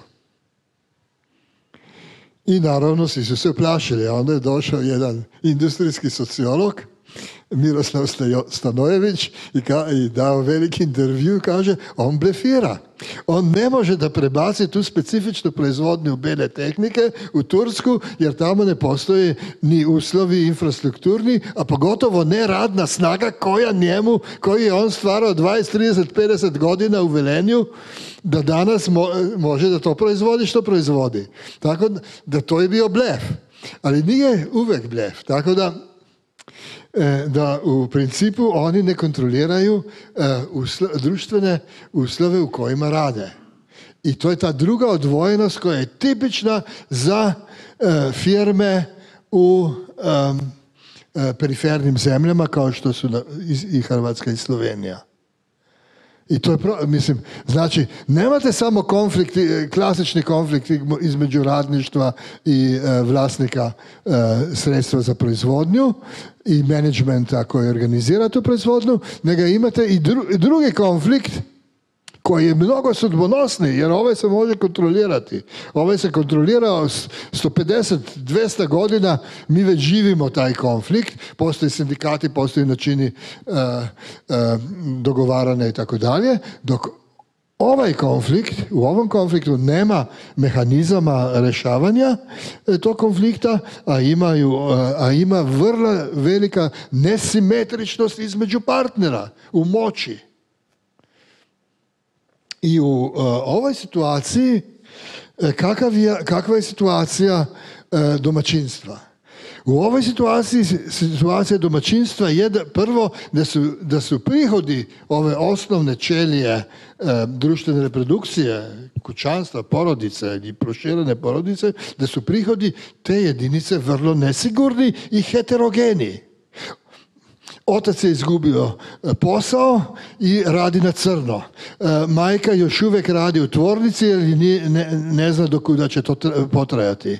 I naravno svi su se uplašili, a onda je došao jedan industrijski sociolog, Miroslav Stanojević, i, ka, i dao veliki intervju, kaže, on blefira. On ne može da prebaci tu specifičnu proizvodnju bele tehnike u Tursku, jer tamo ne postoji ni uslovi infrastrukturni, a pogotovo ne radna snaga koja njemu, koji je on stvarao dvadeset, trideset, pedeset godina u Velenju, da danas mo, može da to proizvodi što proizvodi. Tako da to je bio blef. Ali nije uvek blef. Tako da da u principu oni ne kontroliraju uh, uslo, društvene uslove u kojima rade. I to je ta druga odvojenost koja je tipična za uh, firme u um, uh, perifernim zemljama kao što su na, i, i Hrvatska i Slovenija. I to je, pro, mislim, znači, nemate samo konflikt, klasični konflikt između radništva i e, vlasnika e, sredstva za proizvodnju i menadžmenta koji organizira tu proizvodnju, nego imate i dru, drugi konflikt koji je mnogo sudbonosniji, jer ovaj se može kontrolirati. Ovaj se kontrolira sto pedeset do dvjesto godina, mi već živimo taj konflikt, postoji sindikati, postoji načini uh, uh, dogovarane i tako dalje, dok ovaj konflikt, u ovom konfliktu nema mehanizama rješavanja tog konflikta, a, imaju, a ima vrlo velika nesimetričnost između partnera u moći. I u uh, ovoj situaciji, kakav je, kakva je situacija uh, domaćinstva? U ovoj situaciji, situacija domaćinstva je da, prvo da su, da su prihodi ove osnovne ćelije uh, društvene reprodukcije, kućanstva, porodice i proširene porodice, da su prihodi te jedinice vrlo nesigurni i heterogeni. Otac je izgubio posao i radi na crno. Majka još uvijek radi u tvornici jer ne, ne, ne zna do kuda će to potrajati.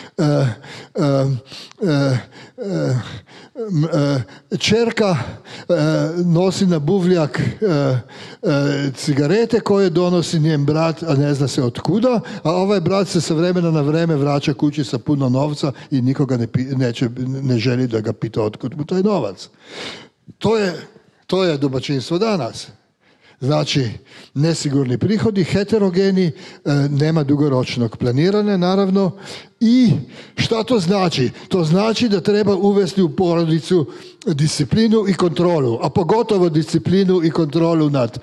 Čerka nosi na buvljak cigarete koje donosi njen brat, a ne zna se od kuda, a ovaj brat se sa vremena na vreme vraća kući sa puno novca i nikoga ne, neće, ne želi da ga pita otkud mu taj novac. To je, to je domaćinstvo danas. Znači, nesigurni prihodi, heterogeni, nema dugoročnog planiranja, naravno. I šta to znači? To znači da treba uvesti u porodicu disciplinu i kontrolu, a pogotovo disciplinu i kontrolu nad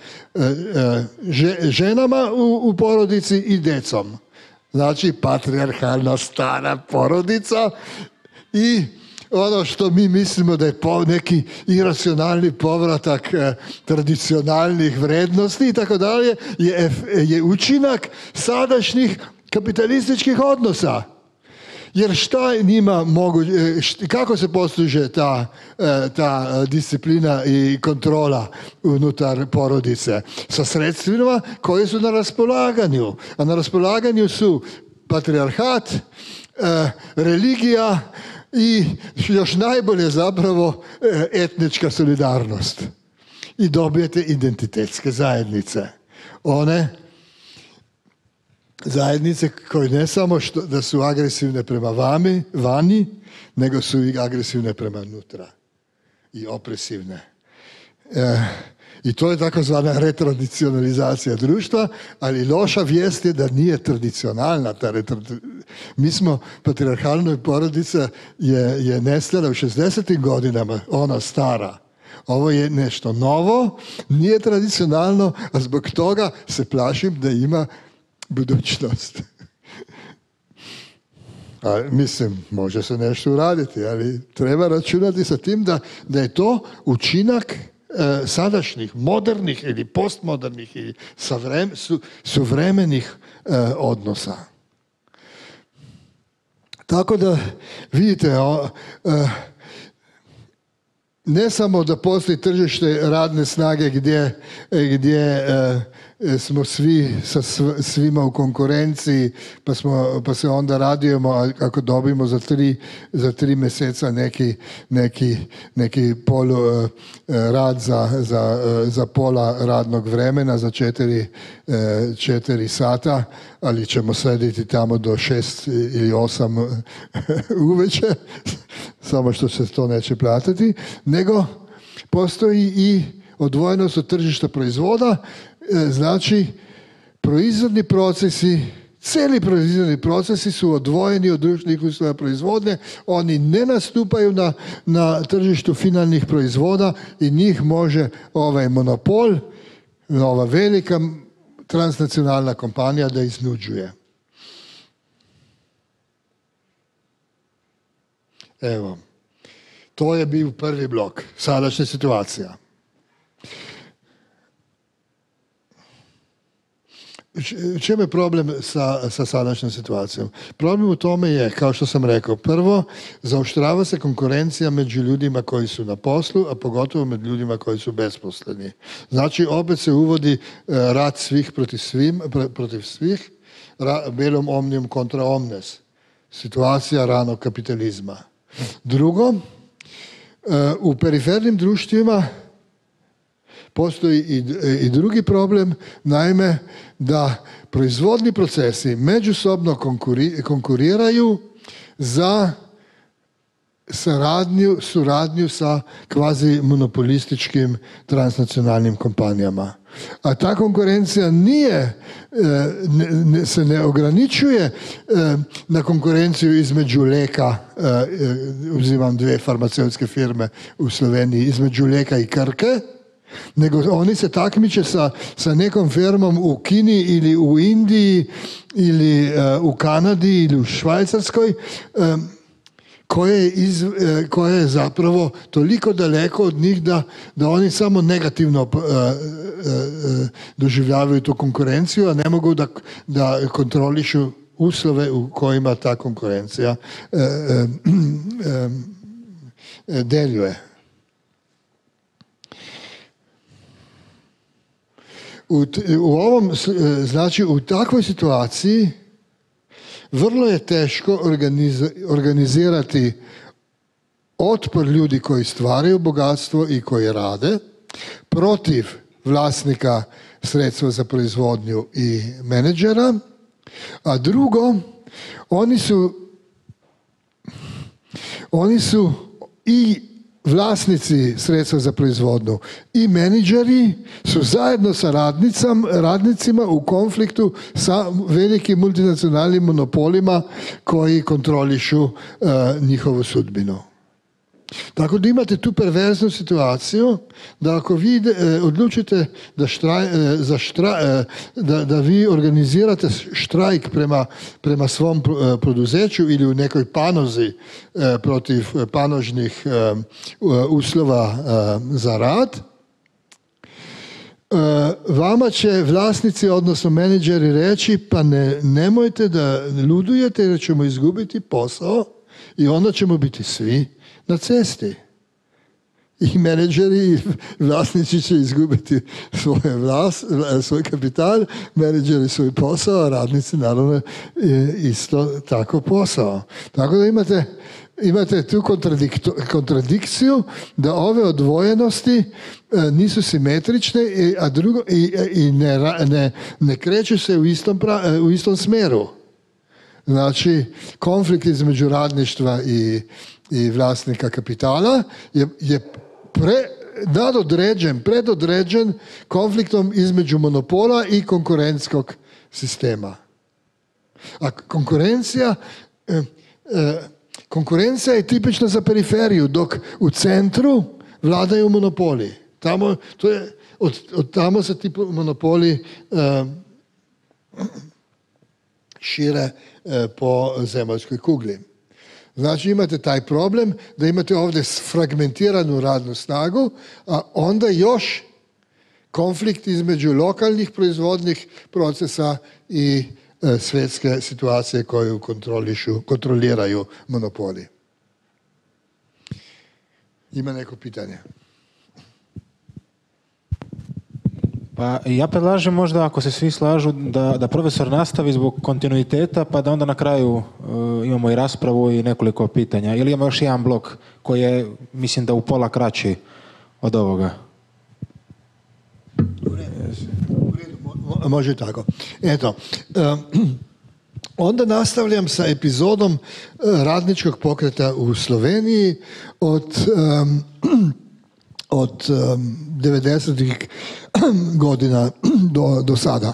ženama u, u porodici i djecom. Znači, patrijarhalna stara porodica i ono što mi mislimo da je neki iracionalni povratak eh, tradicionalnih vrednosti i tako dalje, je, je učinak sadašnjih kapitalističkih odnosa. Jer šta njima mogu, kako se postiže ta, ta disciplina i kontrola unutar porodice? Sa sredstvima koje su na raspolaganju. A na raspolaganju su patrijarhat, eh, religija, i još najbolje zapravo etnička solidarnost. I dobijete identitetske zajednice. One zajednice koje ne samo što, da su agresivne prema vami, vani, nego su i agresivne prema unutra. I opresivne. E, I to je takozvana retradicionalizacija društva, ali loša vijest je da nije tradicionalna ta retradicionalizacija. Mi smo, patrijarhalna porodica je, je nestala u šezdesetim godinama, ona stara. Ovo je nešto novo, nije tradicionalno, a zbog toga se plašim da ima budućnost. A, mislim, može se nešto uraditi, ali treba računati sa tim da, da je to učinak e, sadašnjih, modernih ili postmodernih ili savrem, su, suvremenih e, odnosa. Tako da, vidite, o, e, ne samo da postoji tržište radne snage gdje, gdje e, smo svi sa svima u konkurenciji, pa, smo, pa se onda radujemo ako dobijemo za tri, za tri mjeseca neki, neki, neki polu uh, rad za, za, uh, za pola radnog vremena, za četiri, uh, četiri sata, ali ćemo sediti tamo do šest ili osam uveče, samo što se to neće platiti, nego postoji i odvojenost od tržišta proizvoda, znači proizvodni procesi, cijeli proizvodni procesi su odvojeni od društvenih usluga proizvodnje, oni ne nastupaju na, na tržištu finalnih proizvoda i njih može ovaj monopol, ova velika transnacionalna kompanija da iznuđuje. Evo, to je bio prvi blok, sadašnja situacija. u čemu je problem sa, sa sadašnjom situacijom? Problem u tome je, kao što sam rekao, prvo, zaoštrava se konkurencija među ljudima koji su na poslu, a pogotovo među ljudima koji su besposleni. Znači, opet se uvodi e, rat svih protiv, svim, pr, protiv svih, ra, belom omnium kontra omnes. Situacija ranog kapitalizma. Drugo, e, u perifernim društvima postoji i, i drugi problem, naime da proizvodni procesi međusobno konkuri, konkuriraju za saradnju, suradnju sa kvazi monopolističkim transnacionalnim kompanijama. A ta konkurencija nije, ne, ne, se ne ograničuje na konkurenciju između Leka, uzimam dvije farmaceutske firme u Sloveniji, između Leka i Krke, nego oni se takmiče sa, sa nekom firmom u Kini ili u Indiji ili uh, u Kanadi ili u Švajcarskoj um, koje, je iz, uh, koje je zapravo toliko daleko od njih da, da oni samo negativno uh, uh, uh, doživljavaju tu konkurenciju, a ne mogu da, da kontrolišu uslove u kojima ta konkurencija uh, uh, uh, uh, deluje. U, u ovom, znači u takvoj situaciji vrlo je teško organiz, organizirati otpor ljudi koji stvaraju bogatstvo i koji rade protiv vlasnika sredstva za proizvodnju i menadžera, a drugo, oni su oni su i vlasnici sredstva za proizvodnju i menadžeri su zajedno sa radnicam, radnicima u konfliktu sa velikim multinacionalnim monopolima koji kontrolišu uh, njihovu sudbinu. Tako da imate tu perverznu situaciju da ako vi eh, odlučite da, štraj, eh, za štra, eh, da, da vi organizirate štrajk prema, prema svom eh, poduzeću ili u nekoj panozi eh, protiv panožnih eh, uslova eh, za rad, eh, vama će vlasnici, odnosno menadžeri reći pa ne, nemojte da ludujete jer ćemo izgubiti posao i onda ćemo biti svi na cesti. I menadžeri i vlasnici će izgubiti svoje vlast, svoj kapital, menadžeri svoj posao, a radnici naravno isto tako posao. Tako da imate, imate tu kontradikciju da ove odvojenosti nisu simetrične, a drugo, i, i ne, ne, ne kreću se u istom, pra, u istom smjeru. Znači, konflikt između radništva i i vlasnika kapitala je, je pre, nadodređen, predodređen konfliktom između monopola i konkurentskog sistema. A konkurencija, eh, eh, konkurencija je tipična za periferiju, dok u centru vladaju monopoli. Tamo, to je, od, od tamo se ti monopoli eh, šire eh, po zemaljskoj kugli. Znači imate taj problem da imate ovdje fragmentiranu radnu snagu, a onda još konflikt između lokalnih proizvodnih procesa i e, svjetske situacije koju kontroliraju monopoli. Ima neko pitanje? Pa ja predlažem možda ako se svi slažu da, da profesor nastavi zbog kontinuiteta pa da onda na kraju uh, imamo i raspravu i nekoliko pitanja. Ili imamo još jedan blok koji je mislim da u pola kraći od ovoga. U redu. U redu. Može tako. Eto, um, onda nastavljam sa epizodom uh, radničkog pokreta u Sloveniji od um, od um, devedesetih godina do, do sada.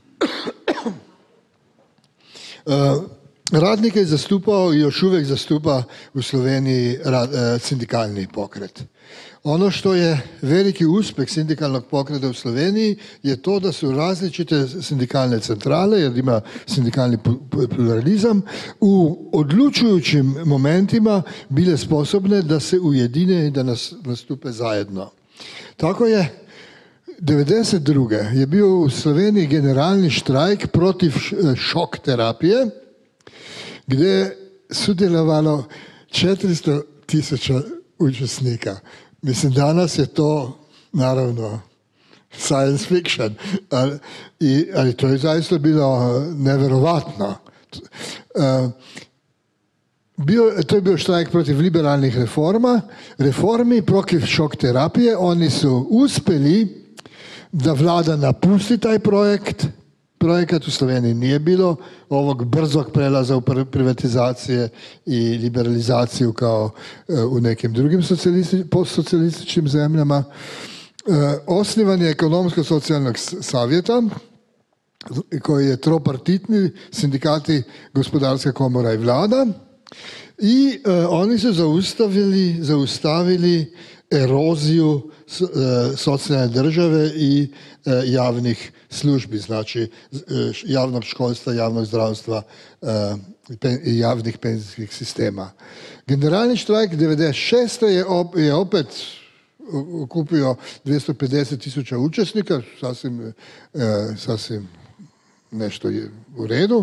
uh, radnike je zastupao i još uvijek zastupa u Sloveniji rad, uh, sindikalni pokret. Ono što je veliki uspjeh sindikalnog pokreta u Sloveniji je to da su različite sindikalne centrale, jer ima sindikalni pluralizam, u odlučujućim momentima bile sposobne da se ujedine i da nas, nastupe zajedno. Tako je devedeset druge je bil v Sloveniji generalni štrajk protiv šok terapije, gdje je sudjelovalo četiristo tisuća učesnika. Mislim, danas je to, naravno, science fiction, ali, i, ali to je zaista bilo neverovatno. Uh, bio, to je bio štrajk protiv liberalnih reforma, reformi protiv šok terapije. Oni su uspjeli da vlada napusti taj projekt. Projekat u Sloveniji nije bilo ovog brzog prelaza u privatizacije i liberalizaciju kao u nekim drugim postsocijalističkim zemljama. Osnivanje ekonomsko-socijalnog savjeta koji je tropartitni, sindikati, gospodarska komora i vlada, i oni su zaustavili, zaustavili eroziju socijalne države i javnih službi, znači javnog školstva, javnog zdravstva i javnih penzijskih sistema. Generalni štrajk devedeset šeste je, op, je opet okupio dvjesto pedeset tisuća učesnika, sasvim, sasvim nešto je u redu.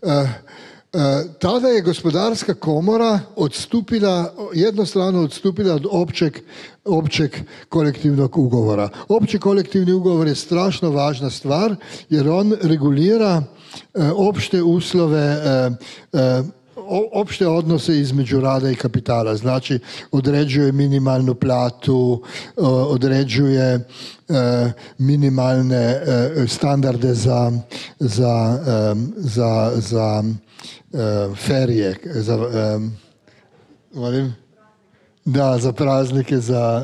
Tada je gospodarska komora odstupila, jednostavno odstupila od općeg, općeg kolektivnog ugovora. Opći kolektivni ugovor je strašno važna stvar jer on regulira opšte uslove, opšte odnose između rada i kapitala. Znači, određuje minimalnu platu, određuje minimalne standarde za, za, za, za ferije, za, volim? Da, za praznike, za,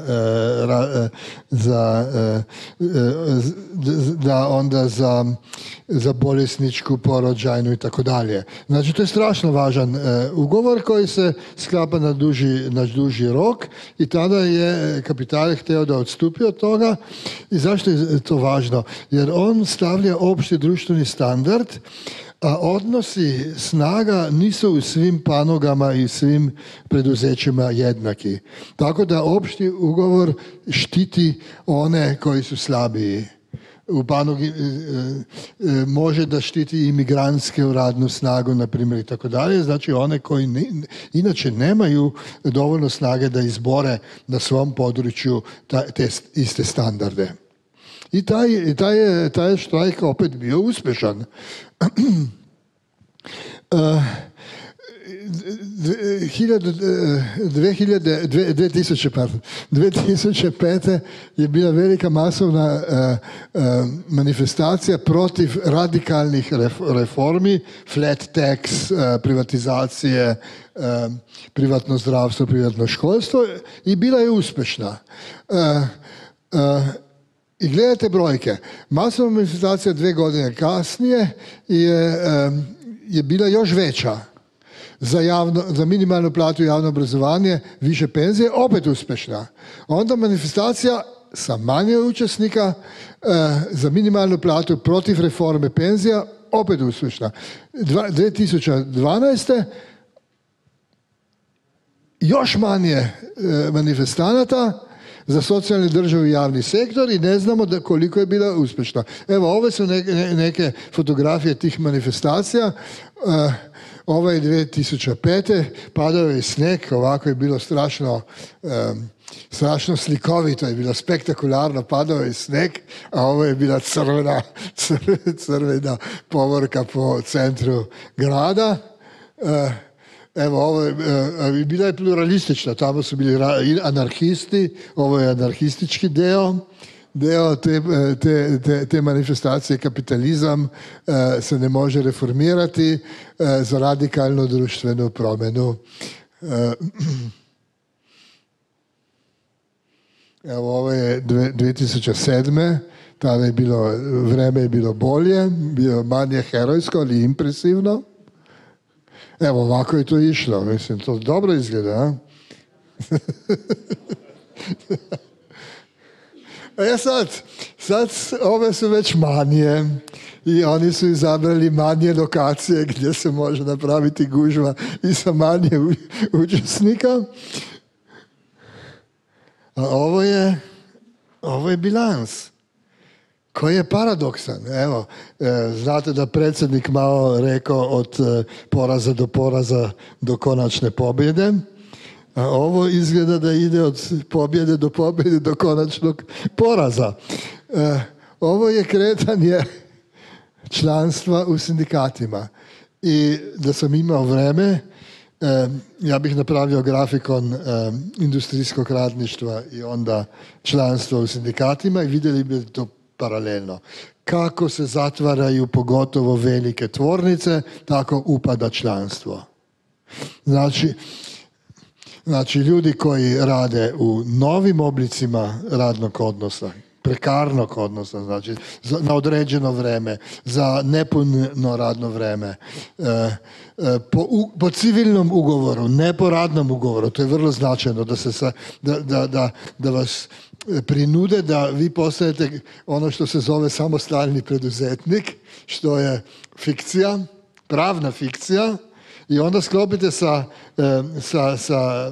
za, da onda za, za bolesničku, porođajnu i tako dalje. Znači, to je strašno važan ugovor koji se sklapa na duži, na duži rok i tada je kapital htio da odstupi od toga. I zašto je to važno? Jer on stavlja opšti društveni standard, a odnosi snaga nisu u svim panogama i svim preduzećima jednaki. Tako da opšti ugovor štiti one koji su slabiji. U panogi e, e, može da štiti imigrantsku radnu snagu, na primjer, i tako dalje. Znači one koji ne, inače nemaju dovoljno snage da izbore na svom području ta, te iste standarde. I taj, taj, taj štrajk opet bio uspješan. Uh, dve tisuće pete je bila velika masovna uh, uh, manifestacija protiv radikalnih reformi, flat tax, uh, privatizacije, uh, privatno zdravstvo, privatno školstvo, i bila je uspješna. Uh, uh, I gledajte brojke. Masovna manifestacija dve godine kasnije je, um, je bila još veća. Za, javno, za minimalnu platu i javno obrazovanje, više penzije, opet uspješna. Onda manifestacija sa manje učesnika uh, za minimalnu platu protiv reforme penzija, opet uspješna. dvije tisuće dvanaeste još manje uh, manifestanata za socijalnu državu i javni sektor i ne znamo da koliko je bila uspješna. Evo, ove su neke, neke fotografije tih manifestacija. Uh, Ovo je dvije tisuće pete. Padao je sneg, ovako je bilo strašno, um, strašno slikovito, je bilo spektakularno, padao je sneg, a ovo je bila crvena, crvena, crvena povorka po centru grada. Uh, Evo, ovo je, uh, bila je pluralistična, tamo su bili anarhisti, ovo je anarhistički deo. Deo te, te, te, te manifestacije, kapitalizam uh, se ne može reformirati uh, za radikalnu društvenu promjenu. Uh, evo, ovo je dvije tisuće sedme. Tada je bilo, vreme je bilo bolje, bilo manje herojsko, ali impresivno. Evo, ovako je to išlo. Mislim, to dobro izgleda, a? E sad, sad ove su već manje i oni su izabrali manje lokacije gdje se može napraviti gužva i sa manje učesnika. A ovo je, ovo je bilans. koji je paradoksan. Evo, znate da predsjednik Mao rekao od poraza do poraza do konačne pobjede, a ovo izgleda da ide od pobjede do pobjede do konačnog poraza. Ovo je kretanje članstva u sindikatima. I da sam imao vreme, ja bih napravio grafikon industrijskog radništva i onda članstva u sindikatima i vidjeli bi to paralelno. Kako se zatvaraju pogotovo velike tvornice, tako upada članstvo. Znači, znači ljudi koji rade u novim oblicima radnog odnosa, prekarnog odnosa, znači na određeno vrijeme, za nepuno radno vrijeme, po, po civilnom ugovoru, ne po radnom ugovoru, to je vrlo značajno da, se sa, da, da, da, da vas prinude da vi postajete ono što se zove samostalni preduzetnik, što je fikcija, pravna fikcija, i onda sklopite sa, sa, sa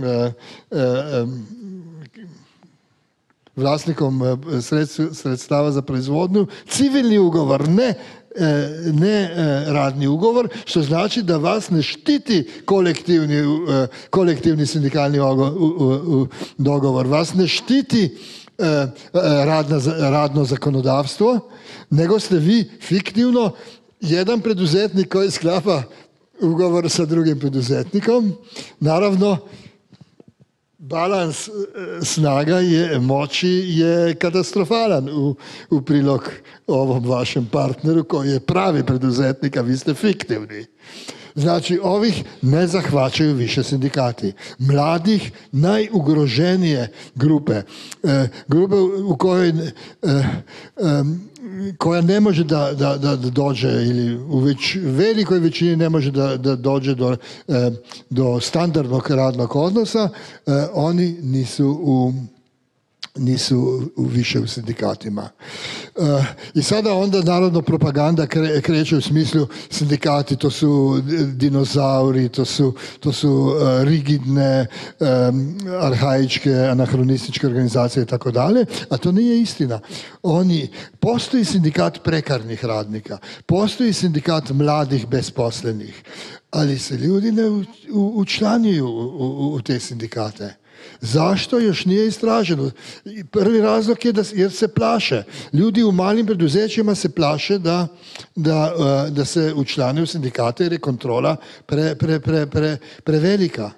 vlasnikom sredstava za proizvodnju civilni ugovor, ne, ne radni ugovor, što znači da vas ne štiti kolektivni, kolektivni sindikalni dogovor, vas ne štiti radna, radno zakonodavstvo, nego ste vi fiktivno jedan preduzetnik koji sklapa ugovor sa drugim poduzetnikom. Naravno, balans snaga je, moći je katastrofalan u, u prilog ovom vašem partneru koji je pravi preduzetnik, a vi ste fiktivni. Znači, ovih ne zahvaćaju više sindikati. Mladih, najugroženije grupe, e, grupe u kojoj e, e, koja ne može da, da, da dođe ili u već, velikoj većini ne može da, da dođe do, e, do standardnog radnog odnosa, e, oni nisu u nisu više u sindikatima. E, I sada onda narodno propaganda kre, kreće u smislu sindikati, to su dinozauri, to su, to su uh, rigidne, um, arhaičke, anahronističke organizacije i tako dalje, a to nije istina. Oni, postoji sindikat prekarnih radnika, postoji sindikat mladih besposlenih, ali se ljudi ne u, u, učlanjuju u, u, u te sindikate. Zašto još nije istraženo? Prvi razlog je da, jer se plaše. Ljudi u malim preduzećima se plaše da, da, da se učlane u sindikate jer je kontrola pre, pre, pre, pre, prevelika.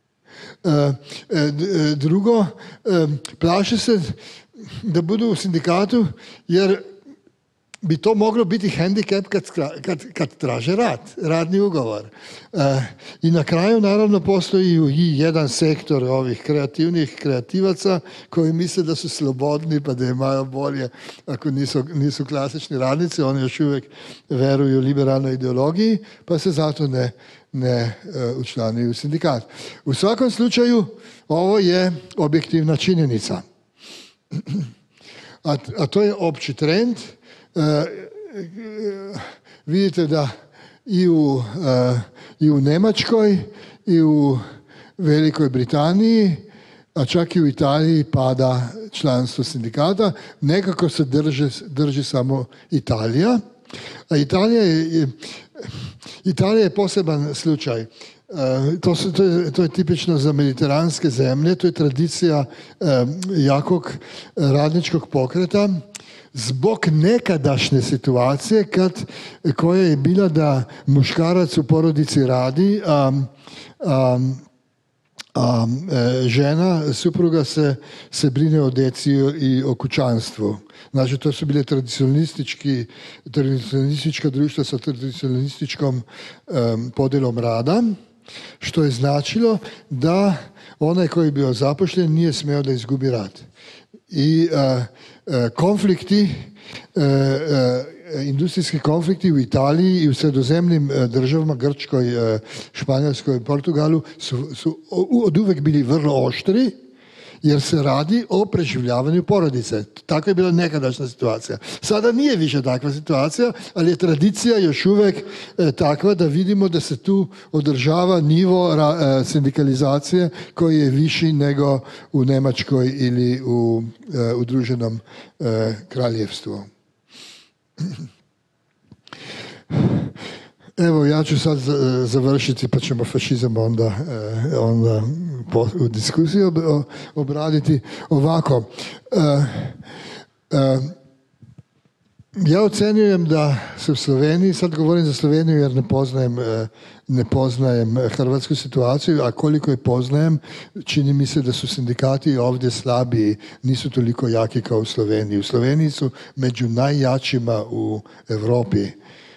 Drugo, plaše se da budu u sindikatu jer bi to moglo biti hendikep kad, kad, kad traže rad, radni ugovor. E, I na kraju naravno postoji i jedan sektor ovih kreativnih kreativaca koji misle da su slobodni pa da imaju bolje ako nisu, nisu klasični radnici, oni još uvijek veruju liberalnoj ideologiji pa se zato ne, ne uh, učlanjuju u sindikat. U svakom slučaju ovo je objektivna činjenica. A, a to je opći trend. Uh, uh, vidite da i u, uh, i u Njemačkoj i u Velikoj Britaniji, a čak i u Italiji pada članstvo sindikata. Nekako se drži, drži samo Italija. A Italija je, Italija je poseban slučaj. Uh, to, su, to, je, to je tipično za mediteranske zemlje, to je tradicija uh, jakog radničkog pokreta. Zbog nekadašnje situacije kad, koja je bila da muškarac u porodici radi, a, a, a žena, supruga se, se brine o djeci i o kućanstvu. Znači, to su bile tradicionalistički, tradicionalistička društva sa tradicionalističkom um, podjelom rada, što je značilo da onaj koji je bio zapošljen nije smio da izgubi rad. I uh, uh, konflikti, uh, uh, industrijski konflikti u Italiji i u sredozemnim uh, državama, Grčkoj, uh, Španjolskoj i Portugalu su, su od uvek bili vrlo oštri, jer se radi o preživljavanju porodice. Tako je bila nekadašnja situacija. Sada nije više takva situacija, ali je tradicija još uvijek e, takva da vidimo da se tu održava nivo ra, e, sindikalizacije koji je viši nego u Njemačkoj ili u e, udruženom e, kraljevstvu. Evo, ja ću sad završiti pa ćemo fašizam onda, onda u diskusiji obraditi ovako. Ja ocenjujem da se u Sloveniji, sad govorim za Sloveniju jer ne poznajem, ne poznajem hrvatsku situaciju, a koliko je poznajem, čini mi se da su sindikati ovdje slabiji, nisu toliko jaki kao u Sloveniji. U Sloveniji su među najjačima u Europi.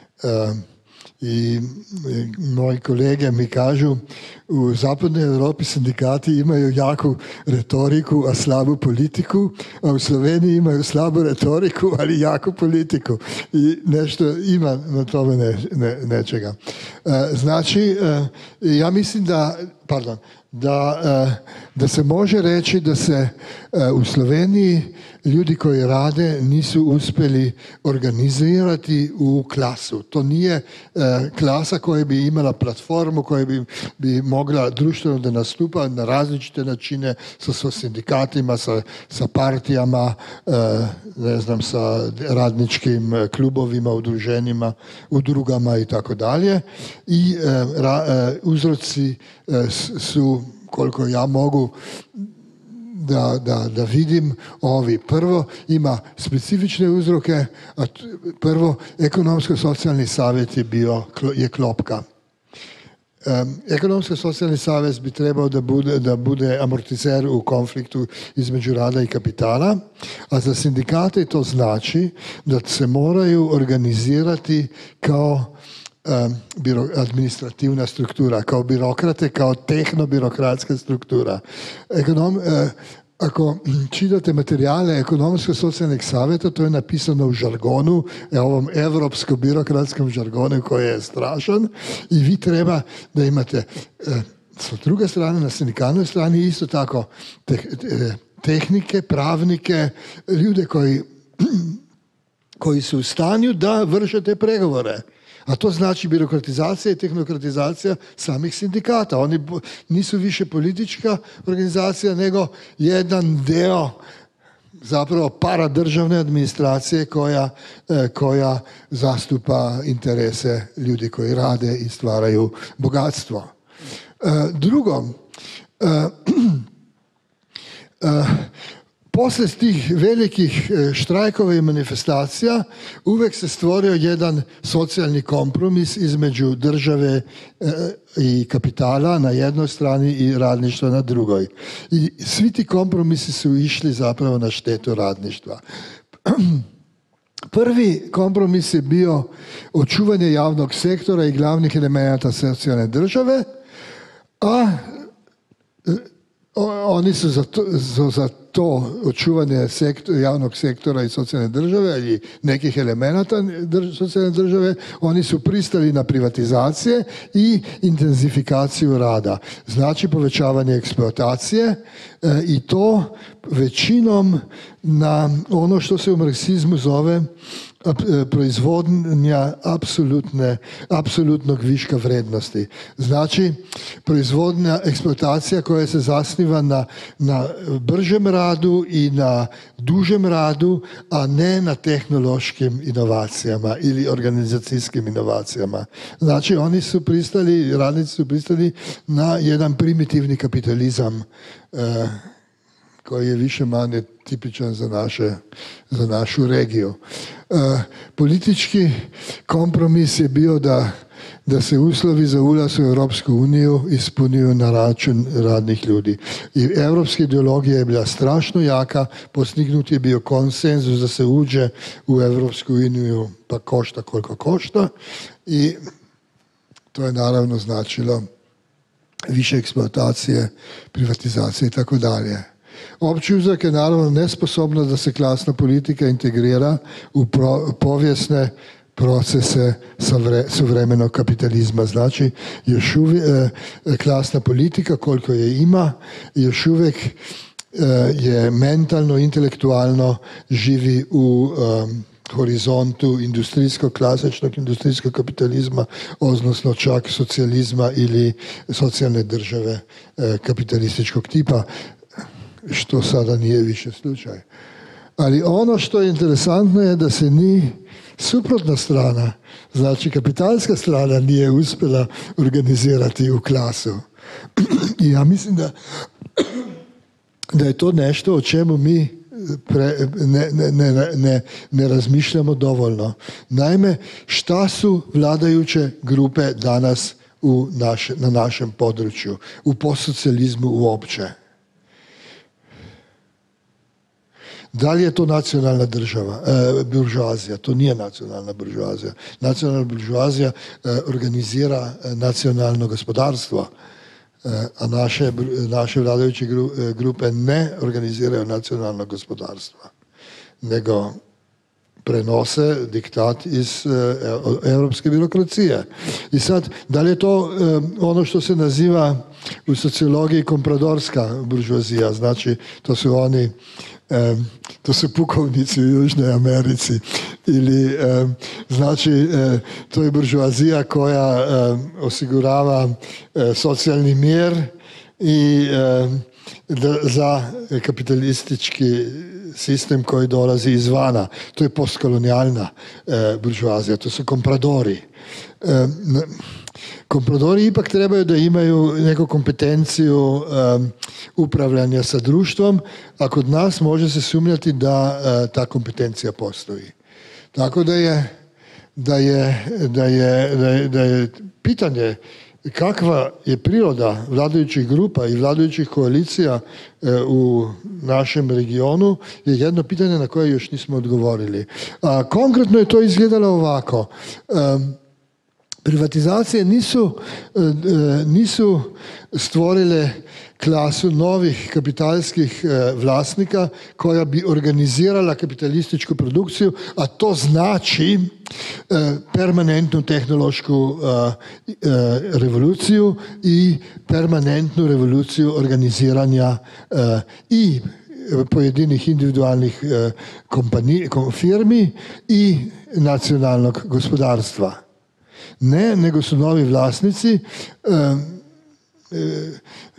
I moji kolege mi kažu, u zapadnoj Europi sindikati imaju jaku retoriku, a slabu politiku, a u Sloveniji imaju slabu retoriku, ali jaku politiku. I nešto ima na tome ne, ne, nečega. Znači, ja mislim da, pardon, da, da se može reći da se u Sloveniji ljudi koji rade nisu uspjeli organizirati u klasu. To nije klasa koja bi imala platformu, koja bi, bi mogla društveno da nastupa na različite načine sa, sa sindikatima, sa, sa partijama, ne znam, sa radničkim klubovima, udruženjima, udrugama i tako dalje. I uzroci su, koliko ja mogu Da, da, da vidim, ovi. Prvo ima specifične uzroke, a prvo ekonomsko-socijalni savjet je bio, je klopka. Um, Ekonomsko-socijalni savez bi trebao da bude, da bude amortizer u konfliktu između rada i kapitala, a za sindikate to znači da se moraju organizirati kao administrativna struktura, kao birokrate, kao tehnobirokratska struktura. Ekonom, eh, ako čitate materijale ekonomsko-socijalnog savjeta, to je napisano u žargonu, ovom evropsko-birokratskom žargonu koji je strašan i vi treba da imate eh, s druge strane, na sindikalnoj strani isto tako te, te, tehnike, pravnike, ljude koji, koji su u stanju da vrše te pregovore. A to znači birokratizacija i tehnokratizacija samih sindikata. Oni nisu više politička organizacija, nego jedan deo zapravo paradržavne administracije koja, koja zastupa interese ljudi koji rade i stvaraju bogatstvo. Drugo, poslije tih velikih štrajkova i manifestacija uvijek se stvorio jedan socijalni kompromis između države i kapitala na jednoj strani i radništva na drugoj. I svi ti kompromisi su išli zapravo na štetu radništva. Prvi kompromis je bio očuvanje javnog sektora i glavnih elemenata socijalne države, a oni su za to, za to očuvanje sektor, javnog sektora i socijalne države ili nekih elemenata drž, socijalne države, oni su pristali na privatizacije i intenzifikaciju rada. Znači povećavanje eksploatacije e, i to većinom na ono što se u marksizmu zove proizvodnja apsolutne, apsolutnog viška vrednosti. Znači, proizvodnja, eksploatacija koja se zasniva na, na bržem radu i na dužem radu, a ne na tehnološkim inovacijama ili organizacijskim inovacijama. Znači, oni su pristali, radnici su pristali na jedan primitivni kapitalizam eh, koji je više manje tipičan za, naše, za našu regiju. E, politički kompromis je bio da, da se uslovi za ulaz u Europsku uniju ispunjuju na račun radnih ljudi. I europska ideologija je bila strašno jaka, postignut je bio konsenzus da se uđe u Europsku uniju pa košta koliko košta i to je naravno značilo više eksploatacije, privatizacije i tako dalje. Opći uzrok je naravno nesposobnost da se klasna politika integrira u pro, povijesne procese suvremenog kapitalizma. Znači, još uvijek e, klasna politika koliko je ima, još uvijek e, je mentalno, intelektualno živi u um, horizontu industrijskog, klasičnog industrijskog kapitalizma, odnosno čak socijalizma ili socijalne države e, kapitalističkog tipa, što sada nije više slučaj. Ali ono što je interesantno je da se ni suprotna strana, znači kapitalska strana nije uspjela organizirati u klasu. I ja mislim da, da je to nešto o čemu mi pre, ne, ne, ne, ne, ne razmišljamo dovoljno. Naime, šta su vladajuće grupe danas u naše, na našem području, u postsocijalizmu uopće? Da li je to nacionalna država, e, buržoazija? To nije nacionalna buržoazija. Nacionalna buržoazija e, organizira e, nacionalno gospodarstvo, e, a naše, naše vladajuće gru, e, grupe ne organiziraju nacionalno gospodarstvo, nego prenose diktat iz e, europske birokracije. I sad, da li je to e, ono što se naziva u sociologiji kompradorska buržoazija, znači to su oni E, to su pukovnici u Južnoj Americi ili e, znači e, to je buržoazija koja e, osigurava e, socijalni mir i e, da, za kapitalistički sistem koji dolazi izvana. To je postkolonijalna e, buržoazija, to su kompradori. E, Kompradori ipak trebaju da imaju neku kompetenciju um, upravljanja sa društvom, a kod nas može se sumnjati da uh, ta kompetencija postoji. Tako da je, da je, da je, da je, da je pitanje kakva je priroda vladajućih grupa i vladajućih koalicija uh, u našem regionu je jedno pitanje na koje još nismo odgovorili. A konkretno je to izgledalo ovako. Um, Privatizacije nisu, nisu stvorile klasu novih kapitalskih vlasnika koja bi organizirala kapitalističku produkciju, a to znači permanentnu tehnološku revoluciju i permanentnu revoluciju organiziranja i pojedinih individualnih kompanij, firmi i nacionalnog gospodarstva. Ne, nego su novi vlasnici eh, eh,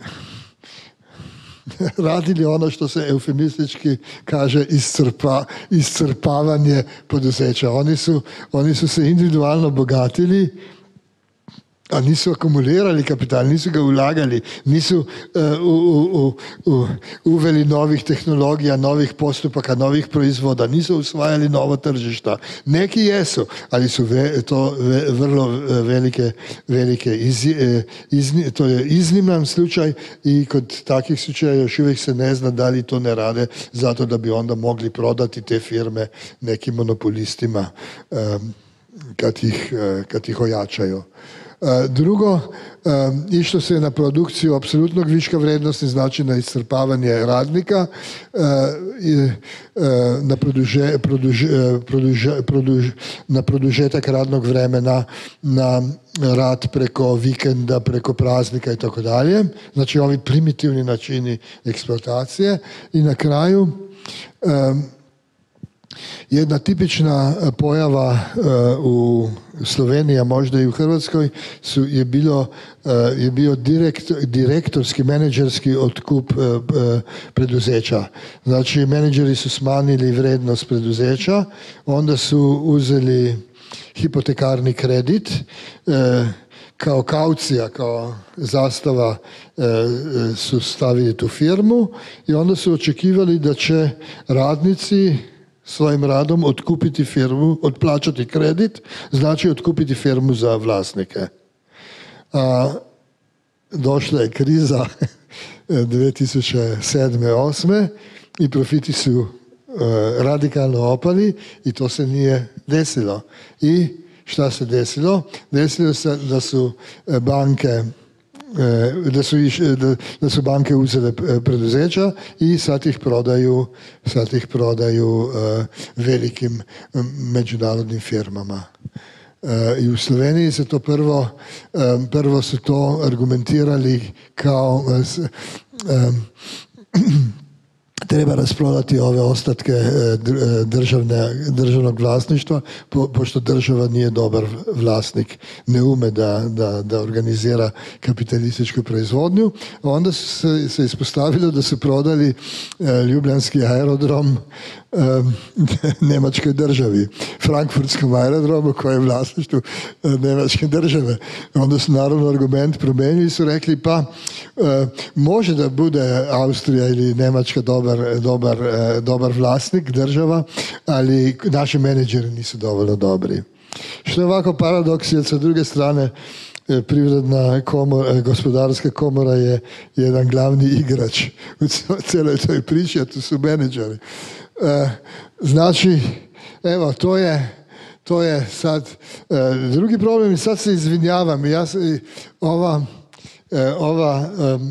radili ono što se eufemistički kaže iscrpa, iscrpavanje poduzeća. Oni su, oni su se individualno bogatili, a nisu akumulirali kapital, nisu ga ulagali, nisu uh, u, u, u, uveli novih tehnologija, novih postupaka, novih proizvoda, nisu usvajali nova tržišta. Neki jesu, ali su ve, to ve, vrlo velike, velike iz, iz, to je izniman slučaj i kod takvih slučaja još uvijek se ne zna da li to ne rade zato da bi onda mogli prodati te firme nekim monopolistima um, kad ih, kad ih ojačaju. Drugo, išlo se na produkciju apsolutnog viška vrednosti, znači na iscrpavanje radnika, na, produže, produže, produže, produže, na produžetak radnog vremena, na rad preko vikenda, preko praznika i tako dalje. Znači ovi primitivni načini eksploatacije. I na kraju jedna tipična pojava uh, u Sloveniji, a možda i u Hrvatskoj, su, je, bilo, uh, je bio direkt, direktorski, menadžerski otkup uh, uh, preduzeća. Znači, menadžeri su smanjili vrednost preduzeća, onda su uzeli hipotekarni kredit, uh, kao kaucija, kao zastava uh, su stavili tu firmu i onda su očekivali da će radnici svojim radom otkupiti firmu, otplaćati kredit, znači otkupiti firmu za vlasnike. A, došla je kriza dve tisuće sedme osme i profiti su uh, radikalno opali i to se nije desilo. I šta se desilo? Desilo se da su banke Da su, iš, da, da su banke uzele preduzeća i sad ih prodaju, sad ih prodaju uh, velikim međunarodnim firmama. Uh, I u Sloveniji se to prvo, um, prvo su to argumentirali kao um, treba rasprodati ove ostatke državne, državnog vlasništva, po, pošto država nije dobar vlasnik, ne ume da, da, da organizira kapitalističku proizvodnju. Onda se, se ispostavilo da su prodali e, Ljubljanski aerodrom Njemačkoj državi, Frankfurtskom aerodromu koje je vlasništvo Njemačke države. Onda su naravno argument promijenili i su rekli pa može da bude Austrija ili Njemačka dobar, dobar, dobar vlasnik, država, ali naši menadžeri nisu dovoljno dobri. Što je ovako paradoks, jer sa druge strane Privredna komora, gospodarska komora je jedan glavni igrač u cijeloj toj priči, a tu su menadžeri. Znači, evo, to je, to je sad drugi problem i sad se izvinjavam. Ja se, ova, ova,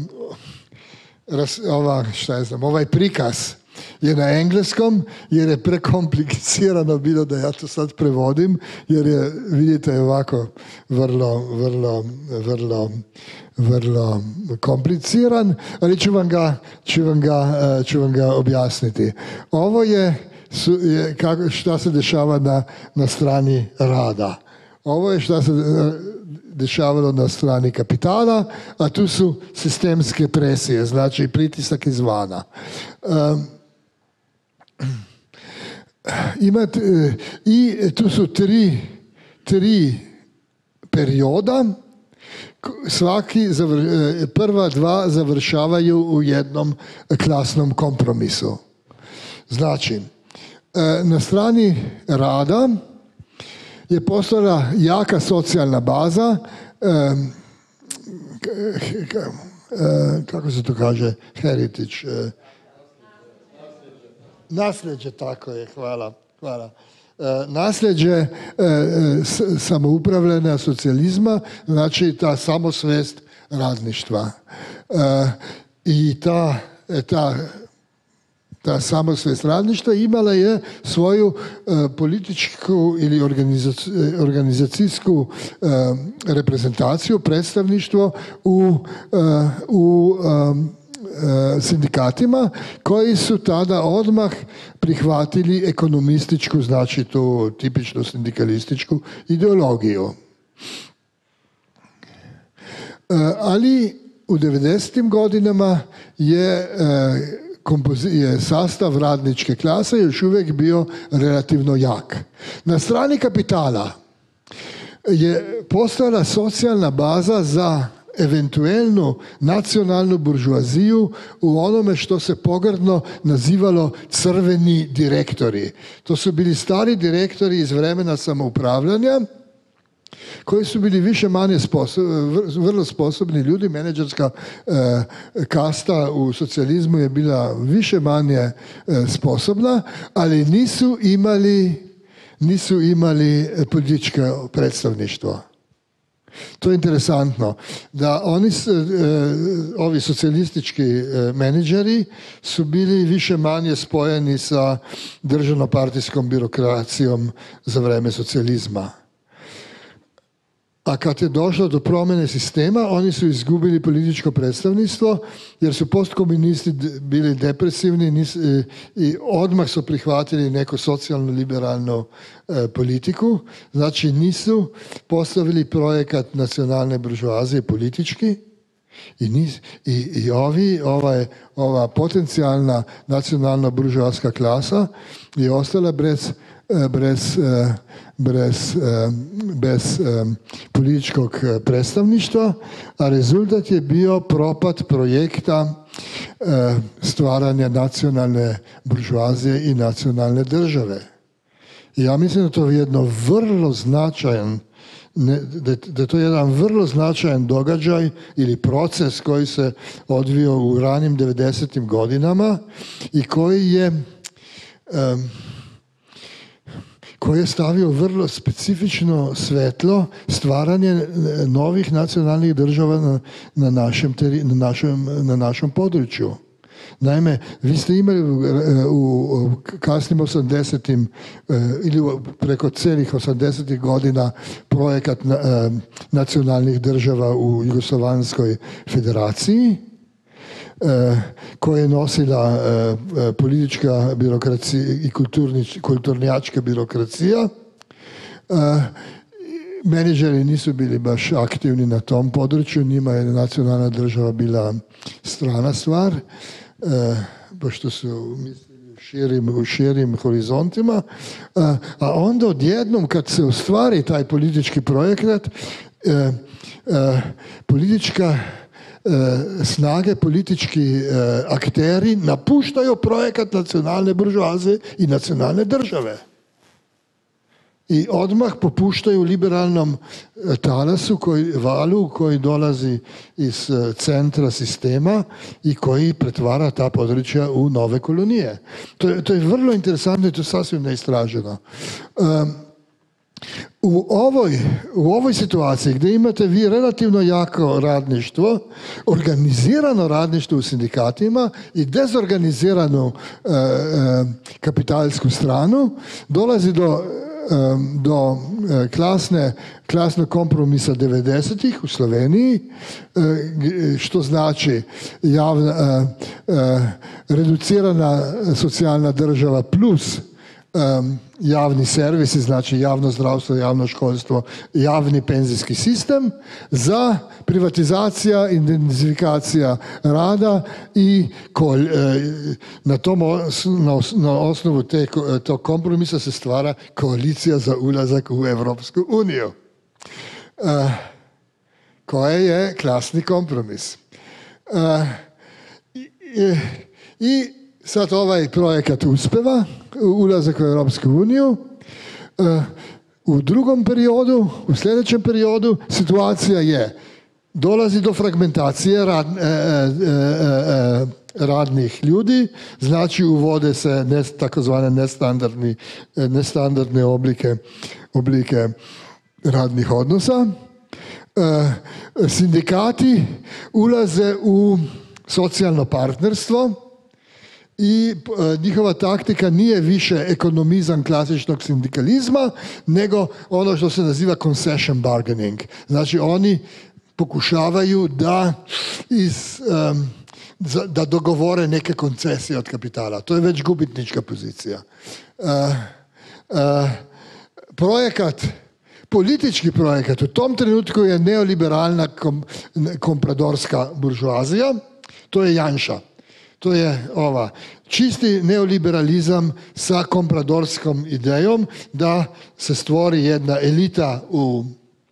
ova, šta je znam, ovaj prikaz je na engleskom, jer je prekomplicirano bilo da ja to sad prevodim, jer je, vidite, ovako vrlo, vrlo, vrlo, vrlo kompliciran, ali ću vam ga, ću vam ga, ću vam ga objasniti. Ovo je, su, je kako, šta se dešava na, na strani rada. Ovo je šta se dešavalo na strani kapitala, a tu su sistemske presije, znači pritisak izvana. Um, Imate, i tu su tri, tri perioda, svaki zavr, prva dva završavaju u jednom klasnom kompromisu. Znači, na strani rada je postojala jaka socijalna baza, kako se to kaže, heritage, nasljeđe, tako je, hvala. hvala. E, nasljeđe e, s, samoupravljanja socijalizma, znači ta samosvest radništva. E, I ta, ta, ta samosvest radništva imala je svoju e, političku ili organizac, organizacijsku e, reprezentaciju, predstavništvo u, e, u e, sindikatima koji su tada odmah prihvatili ekonomističku, znači tu tipičnu sindikalističku ideologiju. Ali u devedesetim godinama je, je sastav radničke klase još uvijek bio relativno jak. Na strani kapitala je postojala socijalna baza za eventuelnu nacionalnu buržuaziju u onome što se pogrdno nazivalo crveni direktori. To su bili stari direktori iz vremena samoupravljanja koji su bili više manje sposobni, vrlo sposobni ljudi. Menadžerska eh, kasta u socijalizmu je bila više manje eh, sposobna, ali nisu imali, nisu imali političko predstavništvo. To je interesantno, da oni, e, ovi socijalistički e, menadžeri su bili više manje spojeni sa državno-partijskom birokracijom za vreme socijalizma. A kad je došlo do promjene sistema, oni su izgubili političko predstavništvo jer su postkomunisti bili depresivni nis, i, i odmah su prihvatili neku socijalno-liberalnu e, politiku. Znači nisu postavili projekat nacionalne buržoazije politički i, nis, i, i ovi, ovaj, ova potencijalna nacionalna buržoazska klasa je ostala bez Brez, brez, bez političkog predstavništva, a rezultat je bio propad projekta stvaranja nacionalne buržoazije i nacionalne države. I ja mislim da to je jedno vrlo značajan, da, da je to jedan vrlo značajan događaj ili proces koji se odvio u ranim devedesetim godinama i koji je um, koji je stavio vrlo specifično svetlo stvaranje novih nacionalnih država na, na, našem, teri, na, našem, na našem području. Naime, vi ste imali u, u kasnim osamdesetim ili preko celih osamdesetih godina projekat na, nacionalnih država u Jugoslovanskoj federaciji, koje je nosila politička birokracija i kulturnjačka birokracija. Menadžeri nisu bili baš aktivni na tom području, njima je nacionalna država bila strana stvar, pošto su mislili širim, u širim horizontima, a, a onda odjednom kad se ostvari taj politički projekat, e, e, politička e, snage, politički e, akteri napuštaju projekat nacionalne buržoazije i nacionalne države. I odmah popuštaju liberalnom talasu, koji, valu koji dolazi iz centra sistema i koji pretvara ta područja u nove kolonije. To je, to je vrlo interesantno i to je sasvim neistraženo. Um, u, ovoj, u ovoj situaciji gdje imate vi relativno jako radništvo, organizirano radništvo u sindikatima i dezorganiziranu uh, uh, kapitalsku stranu, dolazi do do klasne, klasnog kompromisa devedesetih u Sloveniji, što znači javna, reducirana socijalna država plus javni servisi, znači javno zdravstvo, javno školstvo, javni penzijski sistem za privatizacija, identifikacija rada i kol, na, tom, na osnovu te, tog kompromisa se stvara koalicija za ulazak u Evropsku uniju, koja je klasni kompromis. I, i sad ovaj projekat uspeva, ulazak u Europsku uniju. U drugom periodu, u sljedećem periodu, situacija je, dolazi do fragmentacije rad, e, e, e, radnih ljudi, znači uvode se ne, takozvane nestandardni, nestandardne oblike, oblike radnih odnosa. E, sindikati ulaze u socijalno partnerstvo, i njihova taktika nije više ekonomizam klasičnog sindikalizma, nego ono što se naziva concession bargaining. Znači oni pokušavaju da, iz, um, da dogovore neke koncesije od kapitala. To je već gubitnička pozicija. Uh, uh, projekat, politički projekat u tom trenutku je neoliberalna kom, kompradorska buržoazija, to je Janša. To je ova čisti neoliberalizam sa kompradorskom idejom da se stvori jedna elita u,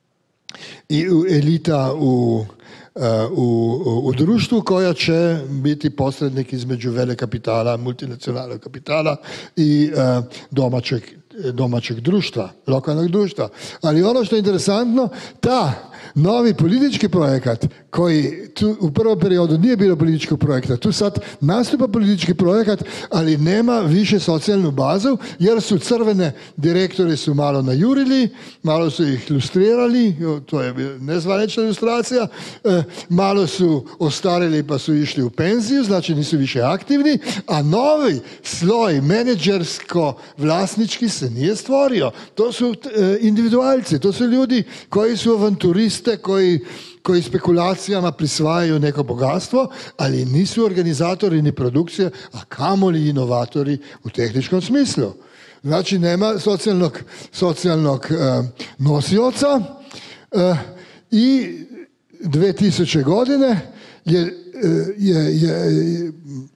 i elita u, u, u, u društvu koja će biti posrednik između velekapitala, multinacionalnog kapitala i uh, domaćeg, domaćeg društva, lokalnog društva. Ali ono što je interesantno, ta novi politički projekat koji tu u prvom periodu nije bilo političkog projekta, tu sad nastupa politički projekat, ali nema više socijalnu bazu, jer su crvene direktori su malo najurili, malo su ih ilustrirali, to je nezvanečna ilustracija, malo su ostarili pa su išli u penziju, znači nisu više aktivni, a novi sloj menadžersko-vlasnički se nije stvorio. To su individualci, to su ljudi koji su avanturiste, koji koji spekulacijama prisvajaju neko bogatstvo, ali nisu organizatori ni produkcije, a kamoli inovatori u tehničkom smislu. Znači nema socijalnog, socijalnog uh, nosioca uh, i dve tisuće godine je, je, je, je,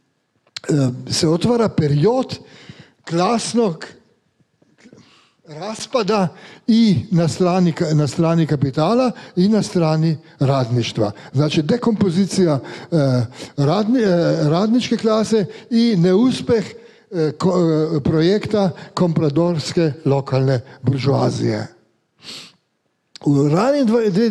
se otvara period klasnog raspada i na strani, na strani kapitala i na strani radništva. Znači dekompozicija eh, radni, eh, radničke klase i neuspeh eh, ko, eh, projekta kompradorske lokalne buržoazije. U ranim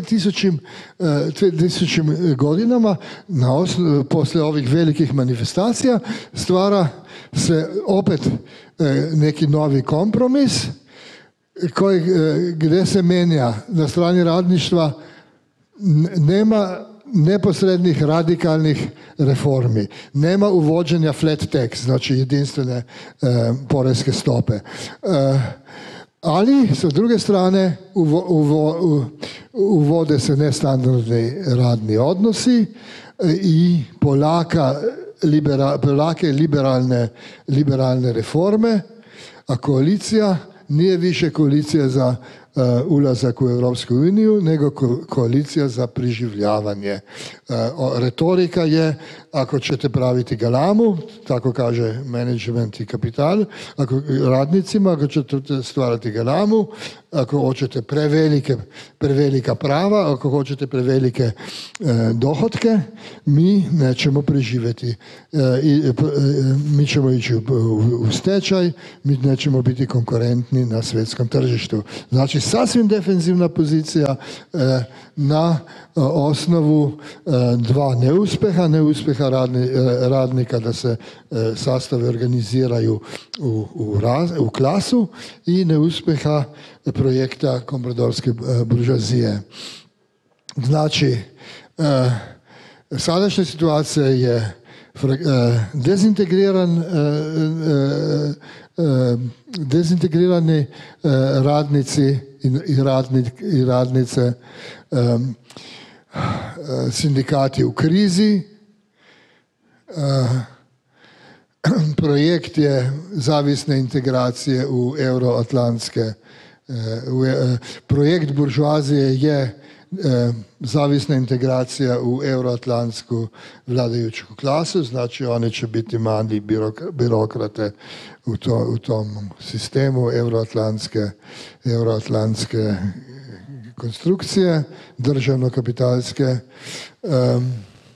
dvotisućim godinama, na osnovu, poslije ovih velikih manifestacija, stvara se opet eh, neki novi kompromis, koji, gdje se menja na strani radništva, nema neposrednih radikalnih reformi, nema uvođenja flat tax, znači jedinstvene e, porezke stope. E, ali sa druge strane uvo, uvo, uvode se nestandardni radni odnosi i polaka, libera, polake liberalne, liberalne reforme, a koalicija nije više koalicija za ulazak u Europsku uniju, nego ko- koalicija za preživljavanje. Uh, o- retorika je, ako ćete praviti galamu, tako kaže management i kapital, ako radnicima, ako ćete stvarati galamu, ako hoćete prevelike, prevelika prava, ako hoćete prevelike e, dohotke, mi nećemo preživjeti. E, i, e, mi ćemo ići u, u, u stečaj, mi nećemo biti konkurentni na svjetskom tržištu. Znači, sasvim defenzivna pozicija e, na e, osnovu e, dva neuspjeha, neuspjeha radni, e, radnika da se e, sastave organiziraju u, u, raz, u klasu i neuspjeha projekta kompradorske buržoazije. Znači, e, sadašnja situacija je e, dezintegriran, e, e, dezintegrirani e, radnici i, i, radni, i radnice, e, sindikati u krizi, e, projekt je zavisne integracije u euroatlantske. Projekt buržoazije je zavisna integracija u euroatlantsku vladajuću klasu, znači oni će biti mali birokrate u, to, u tom sistemu euroatlantske, euroatlantske konstrukcije, državno-kapitalske. Um,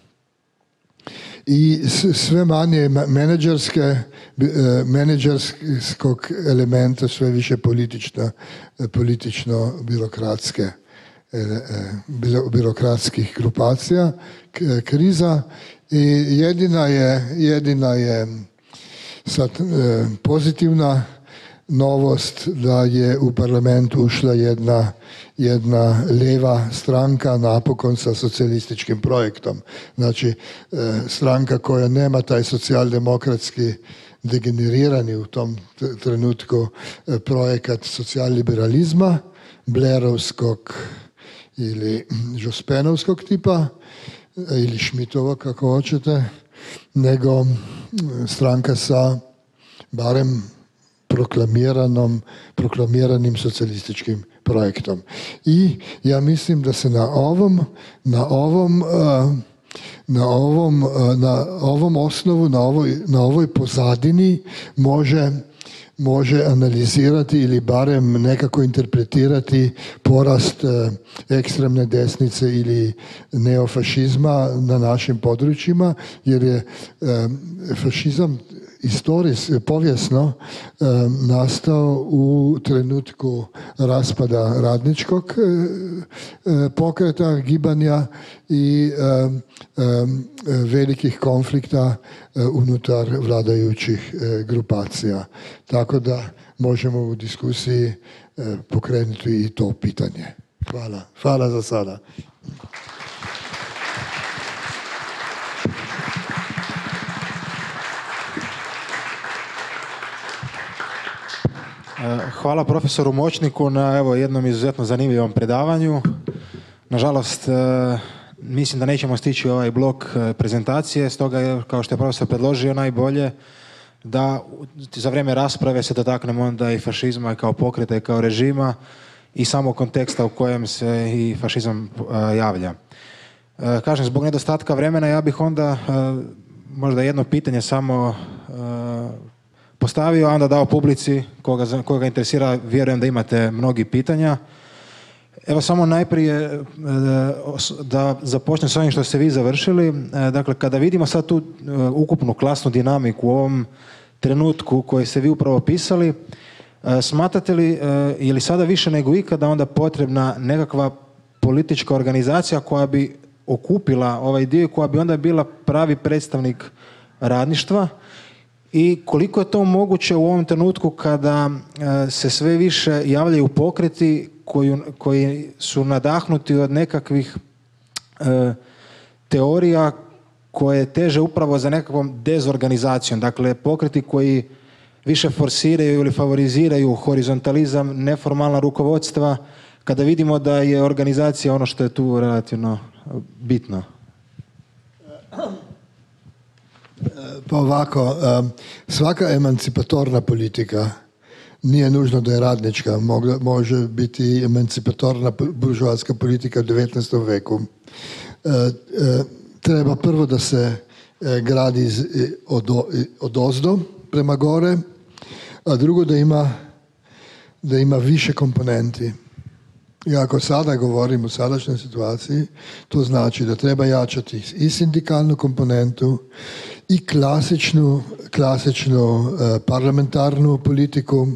i sve manje menadžerske, menadžerskog elementa, sve više politično, politično birokratske, birokratskih grupacija, kriza i jedina je, jedina je sad pozitivna novost da je u parlament ušla jedna, jedna lijeva stranka napokon sa socijalističkim projektom. Znači, stranka koja nema taj socijaldemokratski degenerirani u tom trenutku projekat socijalliberalizma, Blairovskog ili Jospenovskog tipa, ili Schmidtovog kako hoćete, nego stranka sa barem proklamiranom, proklamiranim socijalističkim projektom. I ja mislim da se na ovom, na ovom, na ovom, na ovom osnovu, na ovoj, na ovoj pozadini može, može analizirati ili barem nekako interpretirati porast ekstremne desnice ili neofašizma na našim područjima, jer je fašizam historijs, povijesno e, nastao u trenutku raspada radničkog e, pokreta, gibanja i e, e, velikih konflikta e, unutar vladajućih e, grupacija. Tako da možemo u diskusiji e, pokrenuti i to pitanje. Hvala. Hvala za sada. Hvala profesoru Moćniku na evo, jednom izuzetno zanimljivom predavanju. Nažalost, mislim da nećemo stići ovaj blok prezentacije, stoga je, kao što je profesor predložio, najbolje da za vrijeme rasprave se dotaknemo onda i fašizma kao pokreta i kao režima i samog konteksta u kojem se i fašizam javlja. Kažem, zbog nedostatka vremena ja bih onda možda jedno pitanje samo postavio, a onda dao publici koga, koga interesira, vjerujem da imate mnogi pitanja. Evo samo najprije da započnem s ovim što ste vi završili. Dakle, kada vidimo sad tu ukupnu klasnu dinamiku u ovom trenutku koji ste vi upravo opisali, smatrate li, je li sada više nego ikada onda potrebna nekakva politička organizacija koja bi okupila ovaj dio, koja bi onda bila pravi predstavnik radništva? I koliko je to moguće u ovom trenutku kada e, se sve više javljaju pokreti koji, koji su nadahnuti od nekakvih e, teorija koje teže upravo za nekakvom dezorganizacijom. Dakle, pokreti koji više forsiraju ili favoriziraju horizontalizam, neformalna rukovodstva, kada vidimo da je organizacija ono što je tu relativno bitno. Pa ovako, svaka emancipatorna politika nije nužno da je radnička, mogla, može biti emancipatorna buržoaska politika u devetnaestom veku. E, e, treba prvo da se e, gradi iz, od, od ozdo prema gore, a drugo da ima, da ima više komponenti. I ako sada govorim o sadašnjoj situaciji, to znači da treba jačati i sindikalnu komponentu i klasičnu, klasičnu eh, parlamentarnu politiku,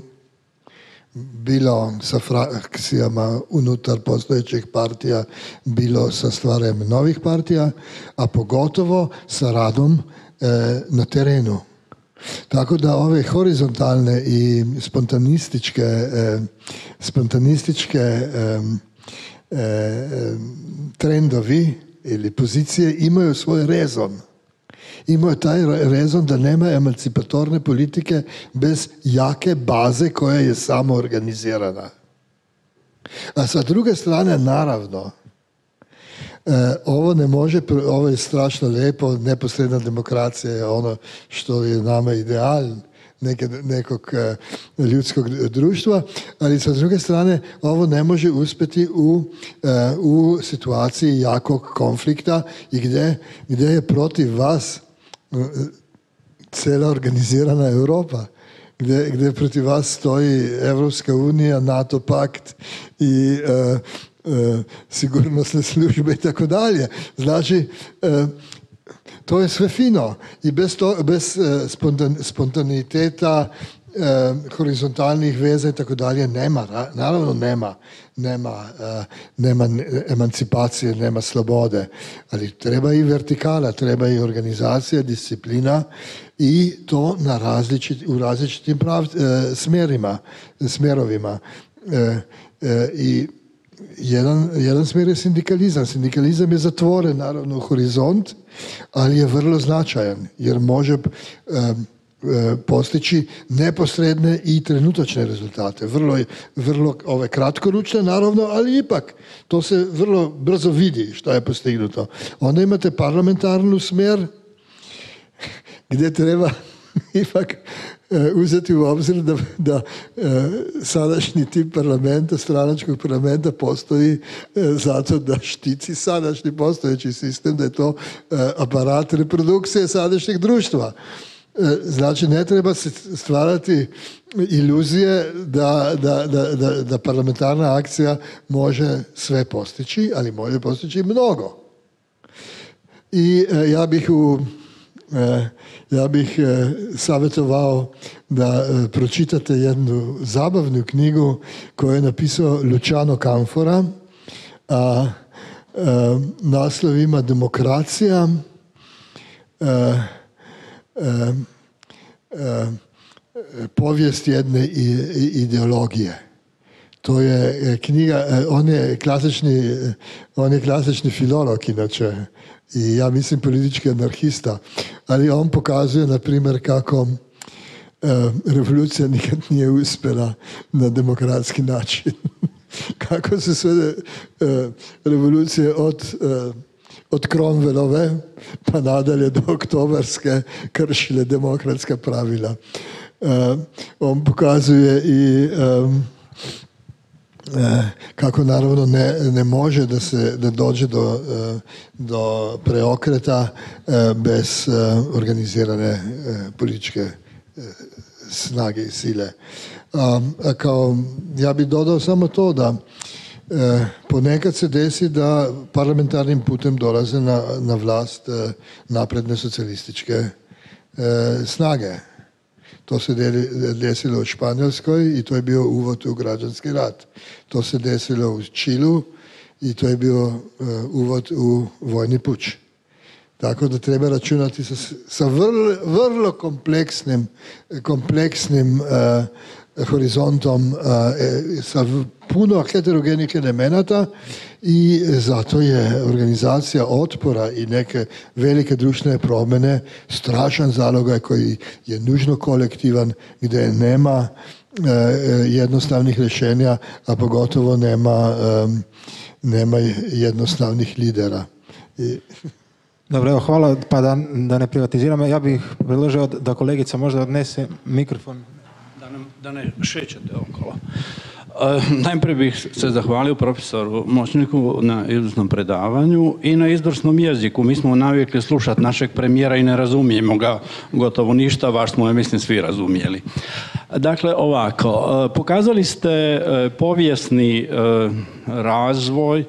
bilo sa frakcijama unutar postojećih partija, bilo sa stvaranjem novih partija, a pogotovo sa radom eh, na terenu. Tako da ove horizontalne i spontanističke, eh, spontanističke eh, eh, trendovi ili pozicije imaju svoj rezon. Imaju taj rezon da nema emancipatorne politike bez jake baze koja je samo organizirana. A sa druge strane, naravno, E, ovo ne može, ovo je strašno lijepo, neposredna demokracija je ono što je nama ideal neke, nekog e, ljudskog društva, ali sa druge strane ovo ne može uspjeti u, e, u situaciji jakog konflikta i gdje, gdje je protiv vas e, cijela organizirana Europa. Gdje, gdje protiv vas stoji Evropska unija, NATO pakt i e, E, sigurnosne službe i tako dalje. Znači, e, to je sve fino i bez, to, bez e, spontan, spontaniteta, e, horizontalnih veza i tako dalje nema, naravno nema, nema, e, nema emancipacije, nema slobode, ali treba i vertikala, treba i organizacija, disciplina i to na različit, u različitim prav, e, smjerima, smjerovima. E, e, i Jedan, jedan smjer je sindikalizam. Sindikalizam je zatvoren, naravno, u horizont, ali je vrlo značajan, jer može e, e, postići neposredne i trenutačne rezultate. Vrlo, vrlo ove kratkoručne, naravno, ali ipak to se vrlo brzo vidi što je postignuto. Onda imate parlamentarnu smjer gdje treba ipak uzeti u obzir da, da e, sadašnji tip parlamenta, stranačkog parlamenta postoji e, zato da štiti sadašnji postojeći sistem, da je to e, aparat reprodukcije sadašnjeg društva. E, znači ne treba se stvarati iluzije da, da, da, da, da parlamentarna akcija može sve postići, ali može postići mnogo. I e, ja bih u E, ja bih e, savjetovao da e, pročitate jednu zabavnu knjigu koju je napisao Luciano Canfora, a e, naslov ima Demokracija, e, e, e, povijest jedne i, i ideologije. To je knjiga, on je klasični, on je klasični filolog inače i ja mislim politički anarhista, ali on pokazuje, na primjer, kako e, revolucija nikad nije uspjela na demokratski način. Kako se sve e, revolucije od, e, od Cromwellove pa nadalje do oktobarske kršile demokratska pravila. E, on pokazuje i e, kako naravno ne, ne može da se da dođe do, do preokreta bez organizirane političke snage i sile. A, a kao, ja bih dodao samo to da ponekad se desi da parlamentarnim putem dolaze na, na vlast napredne socijalističke snage. To se desilo u Španjolskoj i to je bio uvod u građanski rat. To se desilo u Čilu i to je bio uh, uvod u vojni puč. Tako da treba računati sa, sa vrlo, vrlo kompleksnim, kompleksnim uh, horizontom, uh, sa puno heterogenih elemenata i zato je organizacija otpora i neke velike društvene promjene strašan zalogaj koji je nužno kolektivan, gdje nema uh, jednostavnih rješenja, a pogotovo nema, um, nema jednostavnih lidera. I Dobro, evo, hvala, pa da, da ne privatiziramo. Ja bih predložio da kolegica možda odnese mikrofon da nam da ne šećete okolo. Najprije bih se zahvalio profesoru Moćniku na izvrsnom predavanju i na izvrsnom jeziku. Mi smo navikli slušati našeg premijera i ne razumijemo ga gotovo ništa, vaš smo, ja mislim, svi razumijeli. Dakle, ovako, pokazali ste povijesni razvoj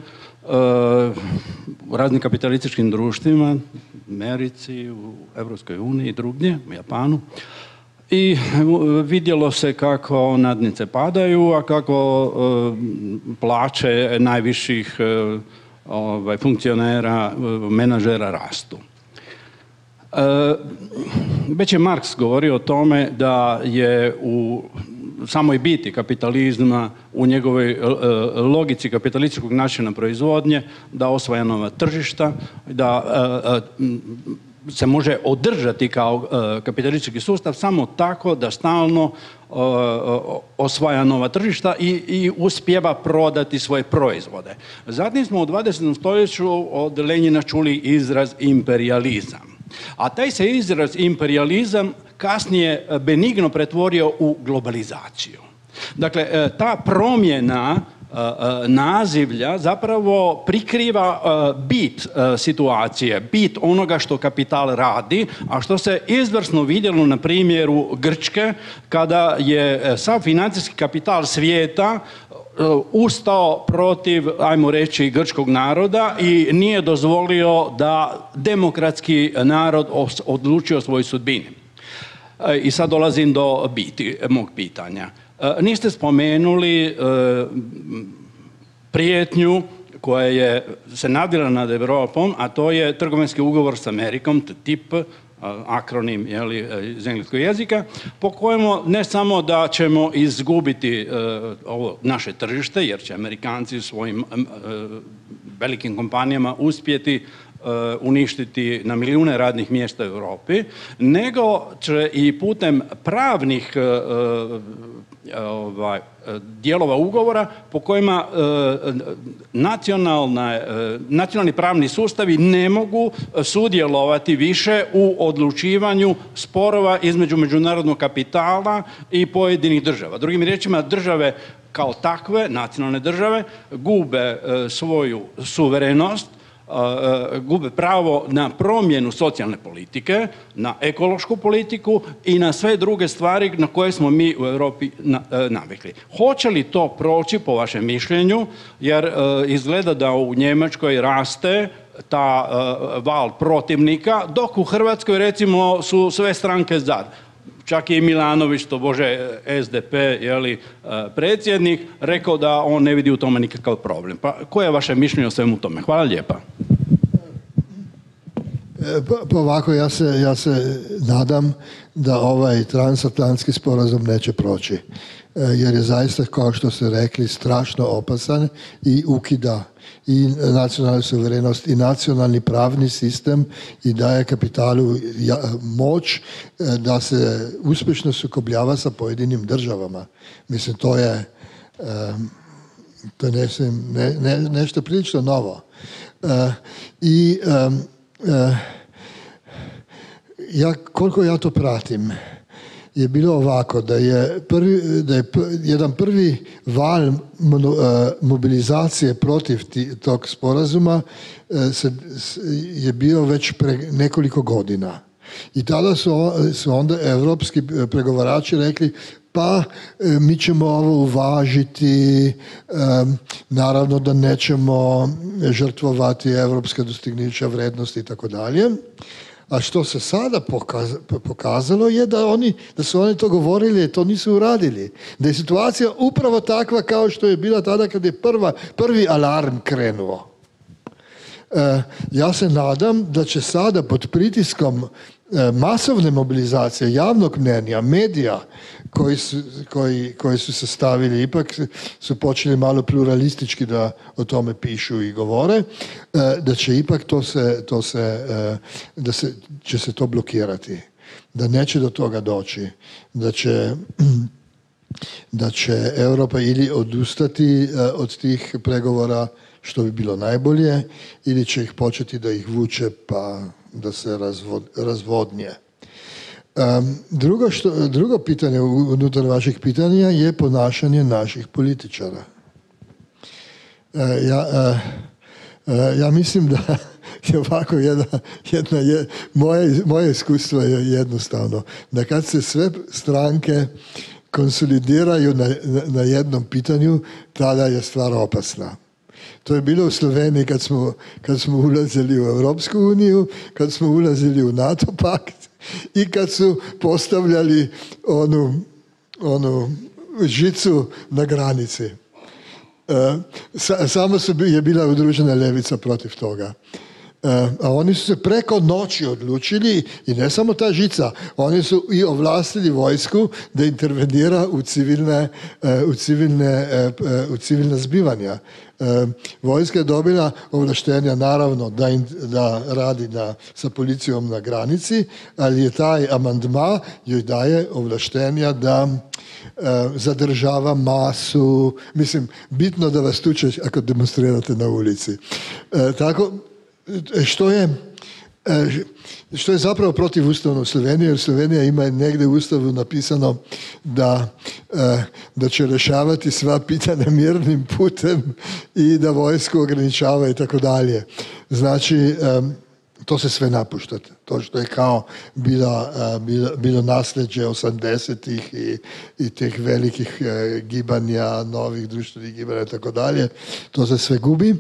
u raznim kapitalističkim društvima, u Americi, u Europskoj uniji i drugdje, u Japanu. I vidjelo se kako nadnice padaju, a kako plaće najviših funkcionera, menadžera rastu. Već je Marks govorio o tome da je u samoj biti kapitalizma, u njegovoj logici kapitalističkog načina proizvodnje, da osvaja nova tržišta, da se može održati kao kapitalistički sustav samo tako da stalno osvaja nova tržišta i, i uspijeva prodati svoje proizvode. Zatim smo u dvadesetom stoljeću od Lenjina čuli izraz imperijalizam. A taj se izraz imperijalizam kasnije benigno pretvorio u globalizaciju. Dakle, ta promjena nazivlja zapravo prikriva bit situacije, bit onoga što kapital radi, a što se izvrsno vidjelo na primjeru Grčke, kada je sav financijski kapital svijeta ustao protiv, ajmo reći, grčkog naroda i nije dozvolio da demokratski narod odlučuje o svojoj sudbini. I sad dolazim do biti mog pitanja. Niste spomenuli prijetnju koja je se nadvila nad Europom, a to je trgovinski ugovor s Amerikom, T T I P, akronim jeli, iz engleskog jezika, po kojemu ne samo da ćemo izgubiti ovo naše tržište, jer će Amerikanci svojim velikim kompanijama uspjeti uništiti na milijune radnih mjesta u Europi, nego će i putem pravnih ovaj, dijelova ugovora po kojima nacionalne, nacionalni pravni sustavi ne mogu sudjelovati više u odlučivanju sporova između međunarodnog kapitala i pojedinih država. Drugim riječima, države kao takve, nacionalne države, gube svoju suverenost, gube pravo na promjenu socijalne politike, na ekološku politiku i na sve druge stvari na koje smo mi u Europi navikli. Hoće li to proći po vašem mišljenju, jer izgleda da u Njemačkoj raste ta val protivnika, dok u Hrvatskoj recimo su sve stranke za. Čak i Milanović, to bože S D P, jeli, predsjednik, rekao da on ne vidi u tome nikakav problem. Pa koje je vaše mišljenje o svemu tome? Hvala lijepa. Pa, pa ovako, ja se, ja se nadam da ovaj transatlantski sporazum neće proći. Jer je zaista, kao što ste rekli, strašno opasan i ukida i nacionalnu suverenost i nacionalni pravni sistem i daje kapitalu moć da se uspješno sukobljava sa pojedinim državama. Mislim, to je, to je nešto, ne, ne, nešto prilično novo. I ja, koliko ja to pratim, je bilo ovako, da je, prvi, da je jedan prvi val mobilizacije protiv tog sporazuma se, je bio već pre nekoliko godina. I tada su, su onda evropski pregovarači rekli, pa mi ćemo ovo uvažiti, naravno da nećemo žrtvovati evropske dostignuća, vrednosti i tako dalje. A što se sada pokazalo je da, oni, da su oni to govorili, to nisu uradili. Da je situacija upravo takva kao što je bila tada kad je prva, prvi alarm krenuo. E, ja se nadam da će sada pod pritiskom e, masovne mobilizacije javnog mnenja, medija, koji su, koji, koji su se stavili, ipak su počeli malo pluralistički da o tome pišu i govore, da će ipak to se, to se, da se, će se to blokirati. Da neće do toga doći. Da će, da će Europa ili odustati od tih pregovora, što bi bilo najbolje, ili će ih početi da ih vuče pa da se razvod, razvodnje. Um, drugo, što, drugo pitanje unutar vaših pitanja je ponašanje naših političara. Uh, ja, uh, uh, ja mislim da je ovako jedna, jedna je, moje, moje iskustvo je jednostavno, da kad se sve stranke konsolidiraju na, na, na jednom pitanju, tada je stvar opasna. To je bilo u Sloveniji kad smo, kad smo ulazili u Europsku uniju, kad smo ulazili u NATO pakt i kad su postavljali onu, onu žicu na granici. E, sa, samo su, je bila udružena ljevica protiv toga. Uh, a oni su se preko noći odlučili i ne samo ta žica, oni su i ovlastili vojsku da intervenira u civilne, uh, u civilne, uh, u civilne zbivanja. Uh, vojska je dobila ovlaštenja naravno da, in, da radi na, sa policijom na granici, ali je taj amandma joj daje ovlaštenja da uh, zadržava masu, mislim, bitno da vas tuče ako demonstrirate na ulici. Uh, tako Što je, što je zapravo protivustavno u Sloveniji, jer Slovenija ima negdje u Ustavu napisano da, da će rješavati sva pitanja mirnim putem i da vojsku ograničava i tako dalje. Znači, to se sve napušta. To što je kao bilo, bilo, bilo nasljeđe osamdesetih i, i tih velikih e, gibanja, novih društvenih gibanja i tako dalje, to se sve gubi. E,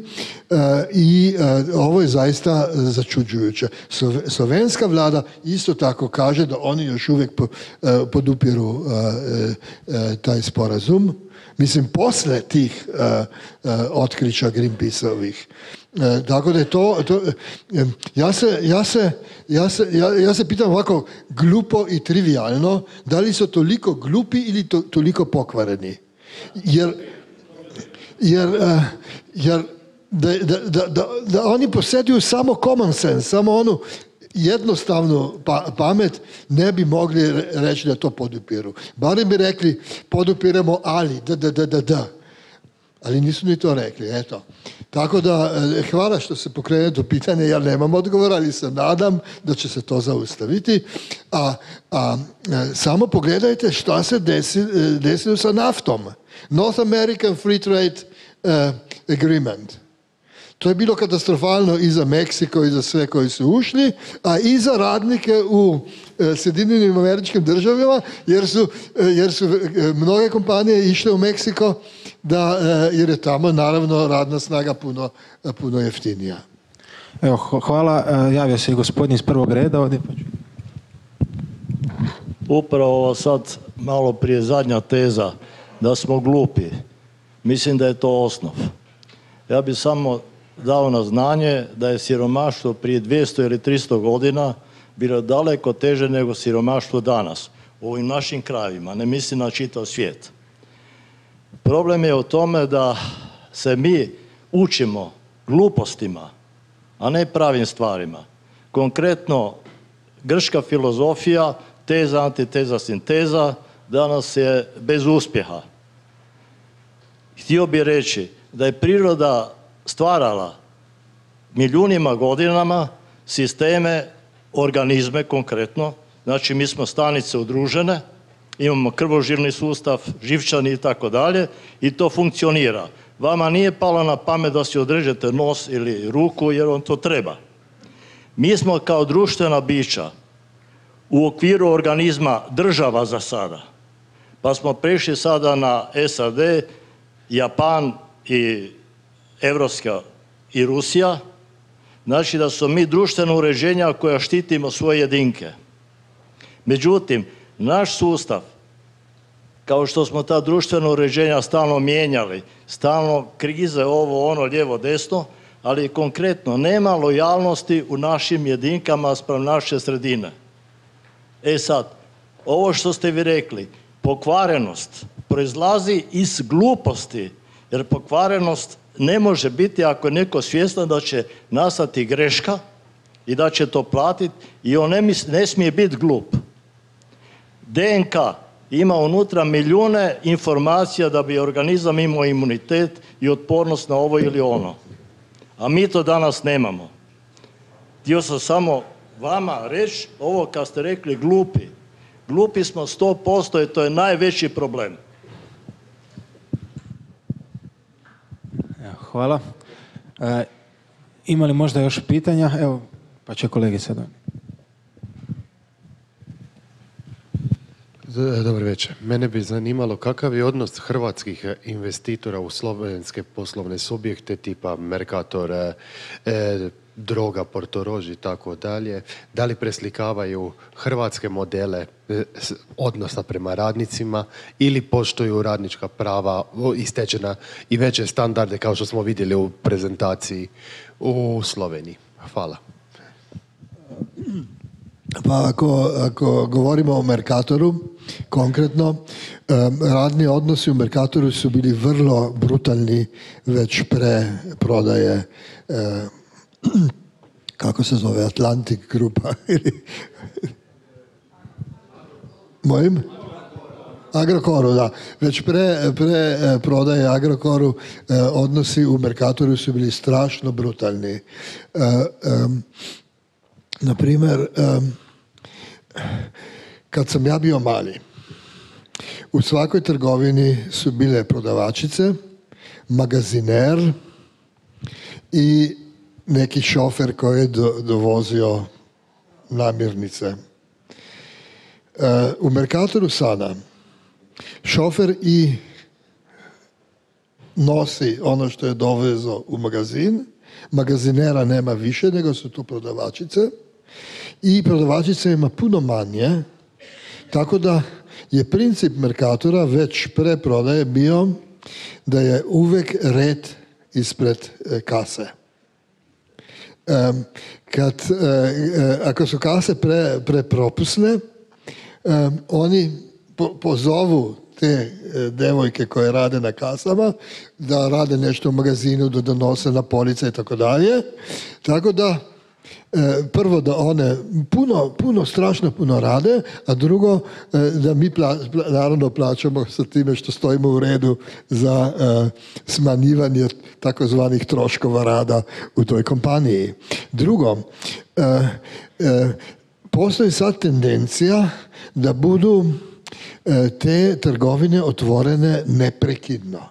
I e, ovo je zaista začuđujuće. Slovenska vlada isto tako kaže da oni još uvijek po, e, podupiru e, e, taj sporazum. Mislim, posle tih e, e, otkrića Greenpeace-ovih. E, tako da je to, to e, ja, se, ja, se, ja, se, ja, ja se pitam ovako glupo i trivialno, da li su toliko glupi ili to, toliko pokvareni. Jer, jer, uh, jer da, da, da, da, da oni posjeduju samo common sense, samo onu jednostavnu pa, pamet, ne bi mogli reći da to podupiru. Barem bi rekli podupiramo ali, da, da, da, da, da. Ali nisu ni to rekli, eto. Tako da, hvala što se pokrene to pitanje, ja nemam odgovora, ali se nadam da će se to zaustaviti. A, a samo pogledajte šta se desi, desilo sa naftom. North American Free Trade uh, Agreement. To je bilo katastrofalno i za Meksiko i za sve koji su ušli, a i za radnike u e, Sjedinjenim Američkim Državama, jer su, e, jer su e, mnoge kompanije išle u Meksiko, da, e, jer je tamo naravno radna snaga puno, puno jeftinija. Evo, hvala. Javio se i gospodin iz prvog reda ovdje. Upravo sad malo prije zadnja teza da smo glupi. Mislim da je to osnov. Ja bih samo dao na znanje da je siromaštvo prije dvjesto ili tristo godina bilo daleko teže nego siromaštvo danas u ovim našim krajevima, ne mislim na čitav svijet. Problem je u tome da se mi učimo glupostima, a ne pravim stvarima. Konkretno, grčka filozofija, teza, antiteza, sinteza, danas je bez uspjeha. Htio bih reći da je priroda stvarala milijunima godinama sisteme, organizme konkretno, znači mi smo stanice udružene, imamo krvožilni sustav, živčani i tako dalje i to funkcionira. Vama nije palo na pamet da si odrežete nos ili ruku jer on to treba. Mi smo kao društvena bića u okviru organizma država za sada, pa smo prešli sada na S A D, Japan i Evropska i Rusija, znači da su mi društvena uređenja koja štitimo svoje jedinke. Međutim, naš sustav, kao što smo ta društvena uređenja stalno mijenjali, stalno krize, ovo, ono, lijevo, desno, ali konkretno nema lojalnosti u našim jedinkama spram naše sredine. E sad, ovo što ste vi rekli, pokvarenost proizlazi iz gluposti, jer pokvarenost ne može biti ako je neko svjestan da će nastati greška i da će to platiti i on ne, mis, ne smije biti glup. D N K ima unutra milijune informacija da bi organizam imao imunitet i otpornost na ovo ili ono. A mi to danas nemamo. Htio sam samo vama reći, ovo kad ste rekli glupi, Glupi smo sto posto i to je najveći problem. Hvala. E, ima li možda još pitanja? Evo, pa će kolegi sada. Dobar večer. Mene bi zanimalo kakav je odnos hrvatskih investitora u slovenske poslovne subjekte tipa Mercator, e, Droga, Portorož i tako dalje. Da li preslikavaju hrvatske modele e, odnosa prema radnicima ili poštuju radnička prava istečena i veće standarde kao što smo vidjeli u prezentaciji u Sloveniji? Hvala. Pa ako, ako govorimo o Mercatoru, konkretno, radni odnosi u Mercatoru su bili vrlo brutalni već pre prodaje, kako se zove, Atlantic grupa. Mojim? Agrokoru, da. Već pre, pre prodaje Agrokoru odnosi u Mercatoru su bili strašno brutalni. Na primjer, kad sam ja bio mali, u svakoj trgovini su bile prodavačice, magaziner i neki šofer koji je do, dovozio namirnice. U Mercatoru sada šofer i nosi ono što je dovezo u magazin, magazinera nema više nego su tu prodavačice i prodavačica ima puno manje, tako da je princip Mercatora već pre prodaje bio da je uvek red ispred e, kase. E, kad, e, ako su kase pre, prepropusne, e, oni po, pozovu te e, devojke koje rade na kasama da rade nešto u magazinu, da donose na police i tako dalje. Tako da E, prvo da one puno, puno, strašno puno rade, a drugo e, da mi pla, pla, naravno plaćamo sa time što stojimo u redu za e, smanjivanje takozvanih troškova rada u toj kompaniji. Drugo, e, e, postoji sad tendencija da budu e, te trgovine otvorene neprekidno.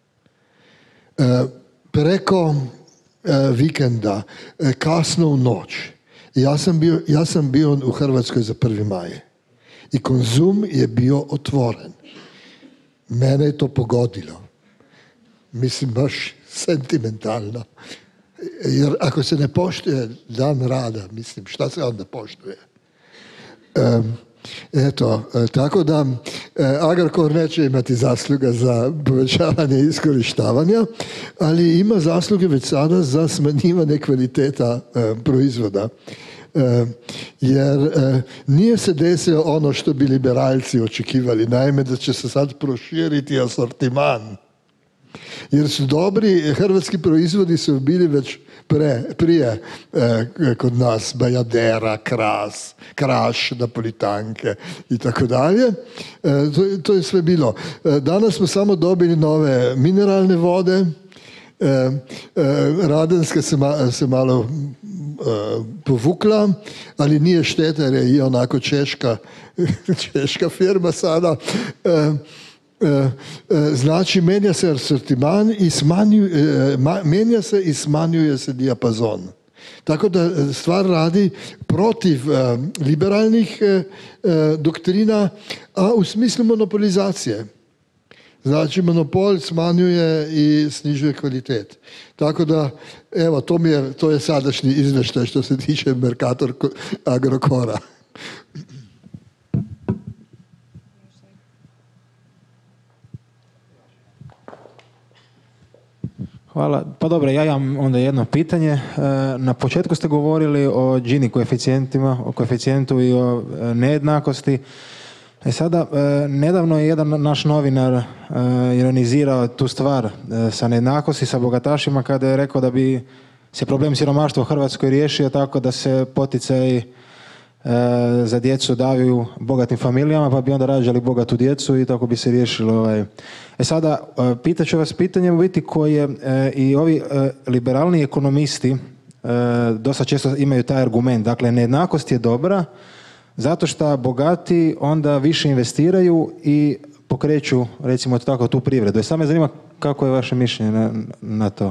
E, preko vikenda, kasno u noć. Ja sam bio, ja sam bio u Hrvatskoj za prvi maj i Konzum je bio otvoren. Mene je to pogodilo. Mislim, baš sentimentalno. Jer ako se ne poštuje dan rada, mislim, šta se onda poštuje? Um, Eto, tako da Agrokor neće imati zasluga za povećavanje iskorištavanja, ali ima zasluge već sada za smanjivanje kvaliteta e, proizvoda. E, jer e, nije se desilo ono što bi liberalci očekivali, naime da će se sad proširiti asortiman. Jer su dobri, hrvatski proizvodi su bili već pre, prije e, kod nas, Bajadera, Kras, Kraš, Napolitanke i tako dalje. E, to, to je sve bilo. E, danas smo samo dobili nove mineralne vode, e, e, Radenska se, ma, se malo e, povukla, ali nije šteta jer je i onako češka, češka firma sada. E, Znači, menja se asortiman i smanjuje, menja se i smanjuje se dijapazon. Tako da stvar radi protiv liberalnih doktrina, a u smislu monopolizacije. Znači, monopol smanjuje i snižuje kvalitet. Tako da, evo, to, mi je, to je sadašnji izvještaj što se tiče Mercator Agrokora. Hvala. Pa dobro, ja imam onda jedno pitanje. Na početku ste govorili o Gini koeficijentima, o koeficijentu i o nejednakosti. E sada, nedavno je jedan naš novinar ironizirao tu stvar sa nejednakosti, sa bogatašima, kada je rekao da bi se problem siromaštva u Hrvatskoj riješio tako da se poticaji za djecu daju bogatim familijama, pa bi onda rađali bogatu djecu i tako bi se riješilo. Ovaj. E sada, pitat ću vas pitanje u biti koje i ovi liberalni ekonomisti dosta često imaju taj argument. Dakle, nejednakost je dobra, zato što bogati onda više investiraju i pokreću, recimo tako, tu privredu. I sad me zanima kako je vaše mišljenje na, na to.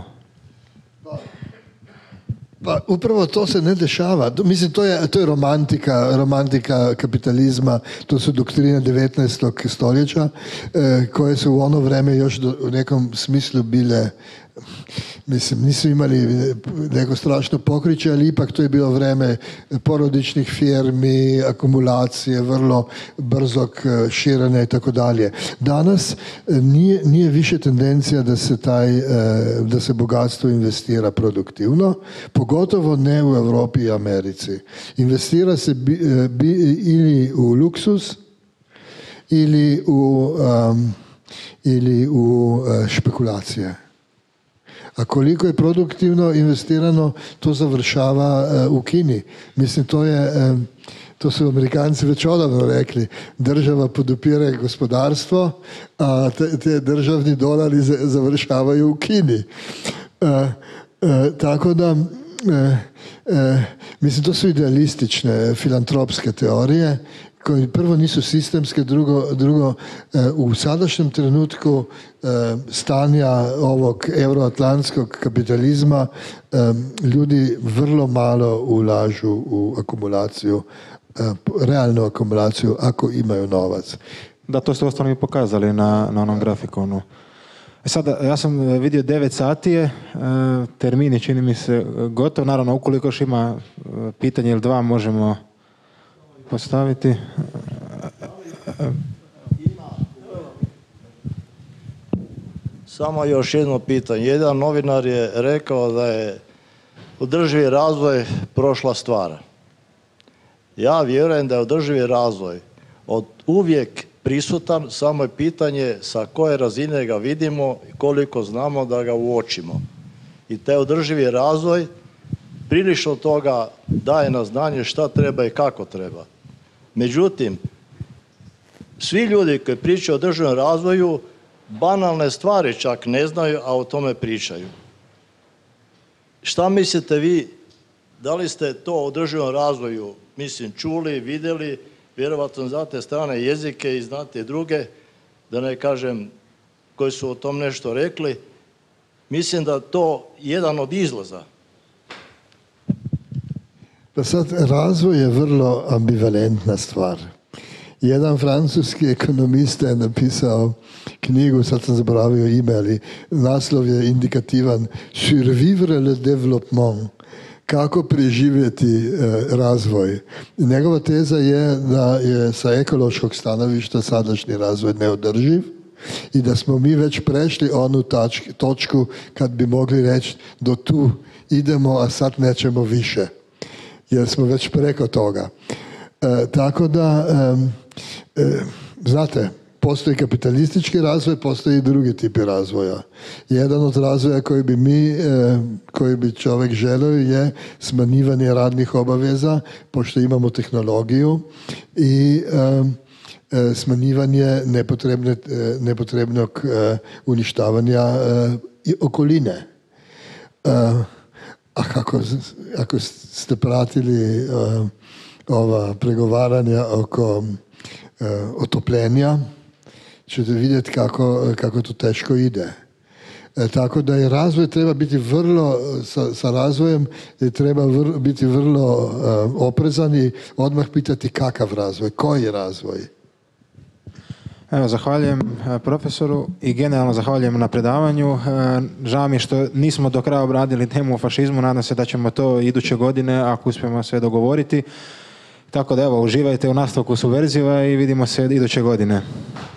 Pa upravo to se ne dešava. Mislim, to je, to je romantika, romantika kapitalizma, to su doktrine devetnaestog stoljeća, eh, koje su u ono vreme još do, u nekom smislu bile, mislim, nisu imali neko strašno pokriće, ali ipak to je bilo vreme porodičnih firmi, akumulacije, vrlo brzog širenja i tako dalje. Danas nije, nije više tendencija da se, taj, da se bogatstvo investira produktivno, pogotovo ne u Europi i Americi. Investira se bi, bi, ili u luksus ili u, um, ili u uh, špekulacije. A koliko je produktivno investirano, to završava uh, u Kini. Mislim, to je, um, to su Amerikanci već odavno rekli, država podupire gospodarstvo, a te, te državni dolari završavaju u Kini. Uh, uh, tako da, uh, uh, mislim, to su idealistične filantropske teorije, koji prvo nisu sistemske, drugo, drugo u sadašnjem trenutku stanja ovog euroatlantskog kapitalizma ljudi vrlo malo ulažu u akumulaciju, realnu akumulaciju, ako imaju novac. Da, to ste ostalo mi pokazali na, na onom grafikonu. E sada, ja sam vidio devet sati je, termini čini mi se gotov, naravno ukoliko još ima pitanje ili dva možemo postaviti. Samo još jedno pitanje. Jedan novinar je rekao da je održivi razvoj prošla stvar. Ja vjerujem da je održivi razvoj od uvijek prisutan, samo je pitanje sa koje razine ga vidimo i koliko znamo da ga uočimo. I taj održivi razvoj prilično toga daje na znanje šta treba i kako treba. Međutim, svi ljudi koji pričaju o održivom razvoju banalne stvari čak ne znaju, a o tome pričaju. Šta mislite vi, da li ste to o održivom razvoju, mislim, čuli, vidjeli, vjerovatno znate strane jezike i znate druge, da ne kažem koji su o tom nešto rekli, mislim da to jedan od izlaza. Pa sad, razvoj je vrlo ambivalentna stvar. Jedan francuski ekonomista je napisao knjigu, sad sam zaboravio ime, ali naslov je indikativan, Survivre le développement, kako preživjeti eh, razvoj. Njegova teza je da je sa ekološkog stanovišta sadašnji razvoj neodrživ i da smo mi već prešli onu tač, točku kad bi mogli reći do tu idemo, a sad nećemo više. Jer smo već preko toga. E, tako da, e, e, znate, postoji kapitalistički razvoj, postoji i drugi tipi razvoja. Jedan od razvoja koji bi mi, e, koji bi čovjek želio je smanjivanje radnih obaveza, pošto imamo tehnologiju i e, e, smanjivanje nepotrebne, e, nepotrebnog e, uništavanja e, okoline. E, A kako, ako ste pratili uh, ova pregovaranja oko uh, otopljenja, ćete vidjeti kako, kako to teško ide. E, tako da je razvoj treba biti vrlo, sa, sa razvojem je treba vr, biti vrlo uh, oprezan i odmah pitati kakav razvoj, koji razvoj. Evo, zahvaljujem profesoru i generalno zahvaljujem na predavanju. Žao mi je što nismo do kraja obradili temu o fašizmu, nadam se da ćemo to iduće godine, ako uspijemo sve dogovoriti. Tako da evo, uživajte u nastavku Subverziva i vidimo se iduće godine.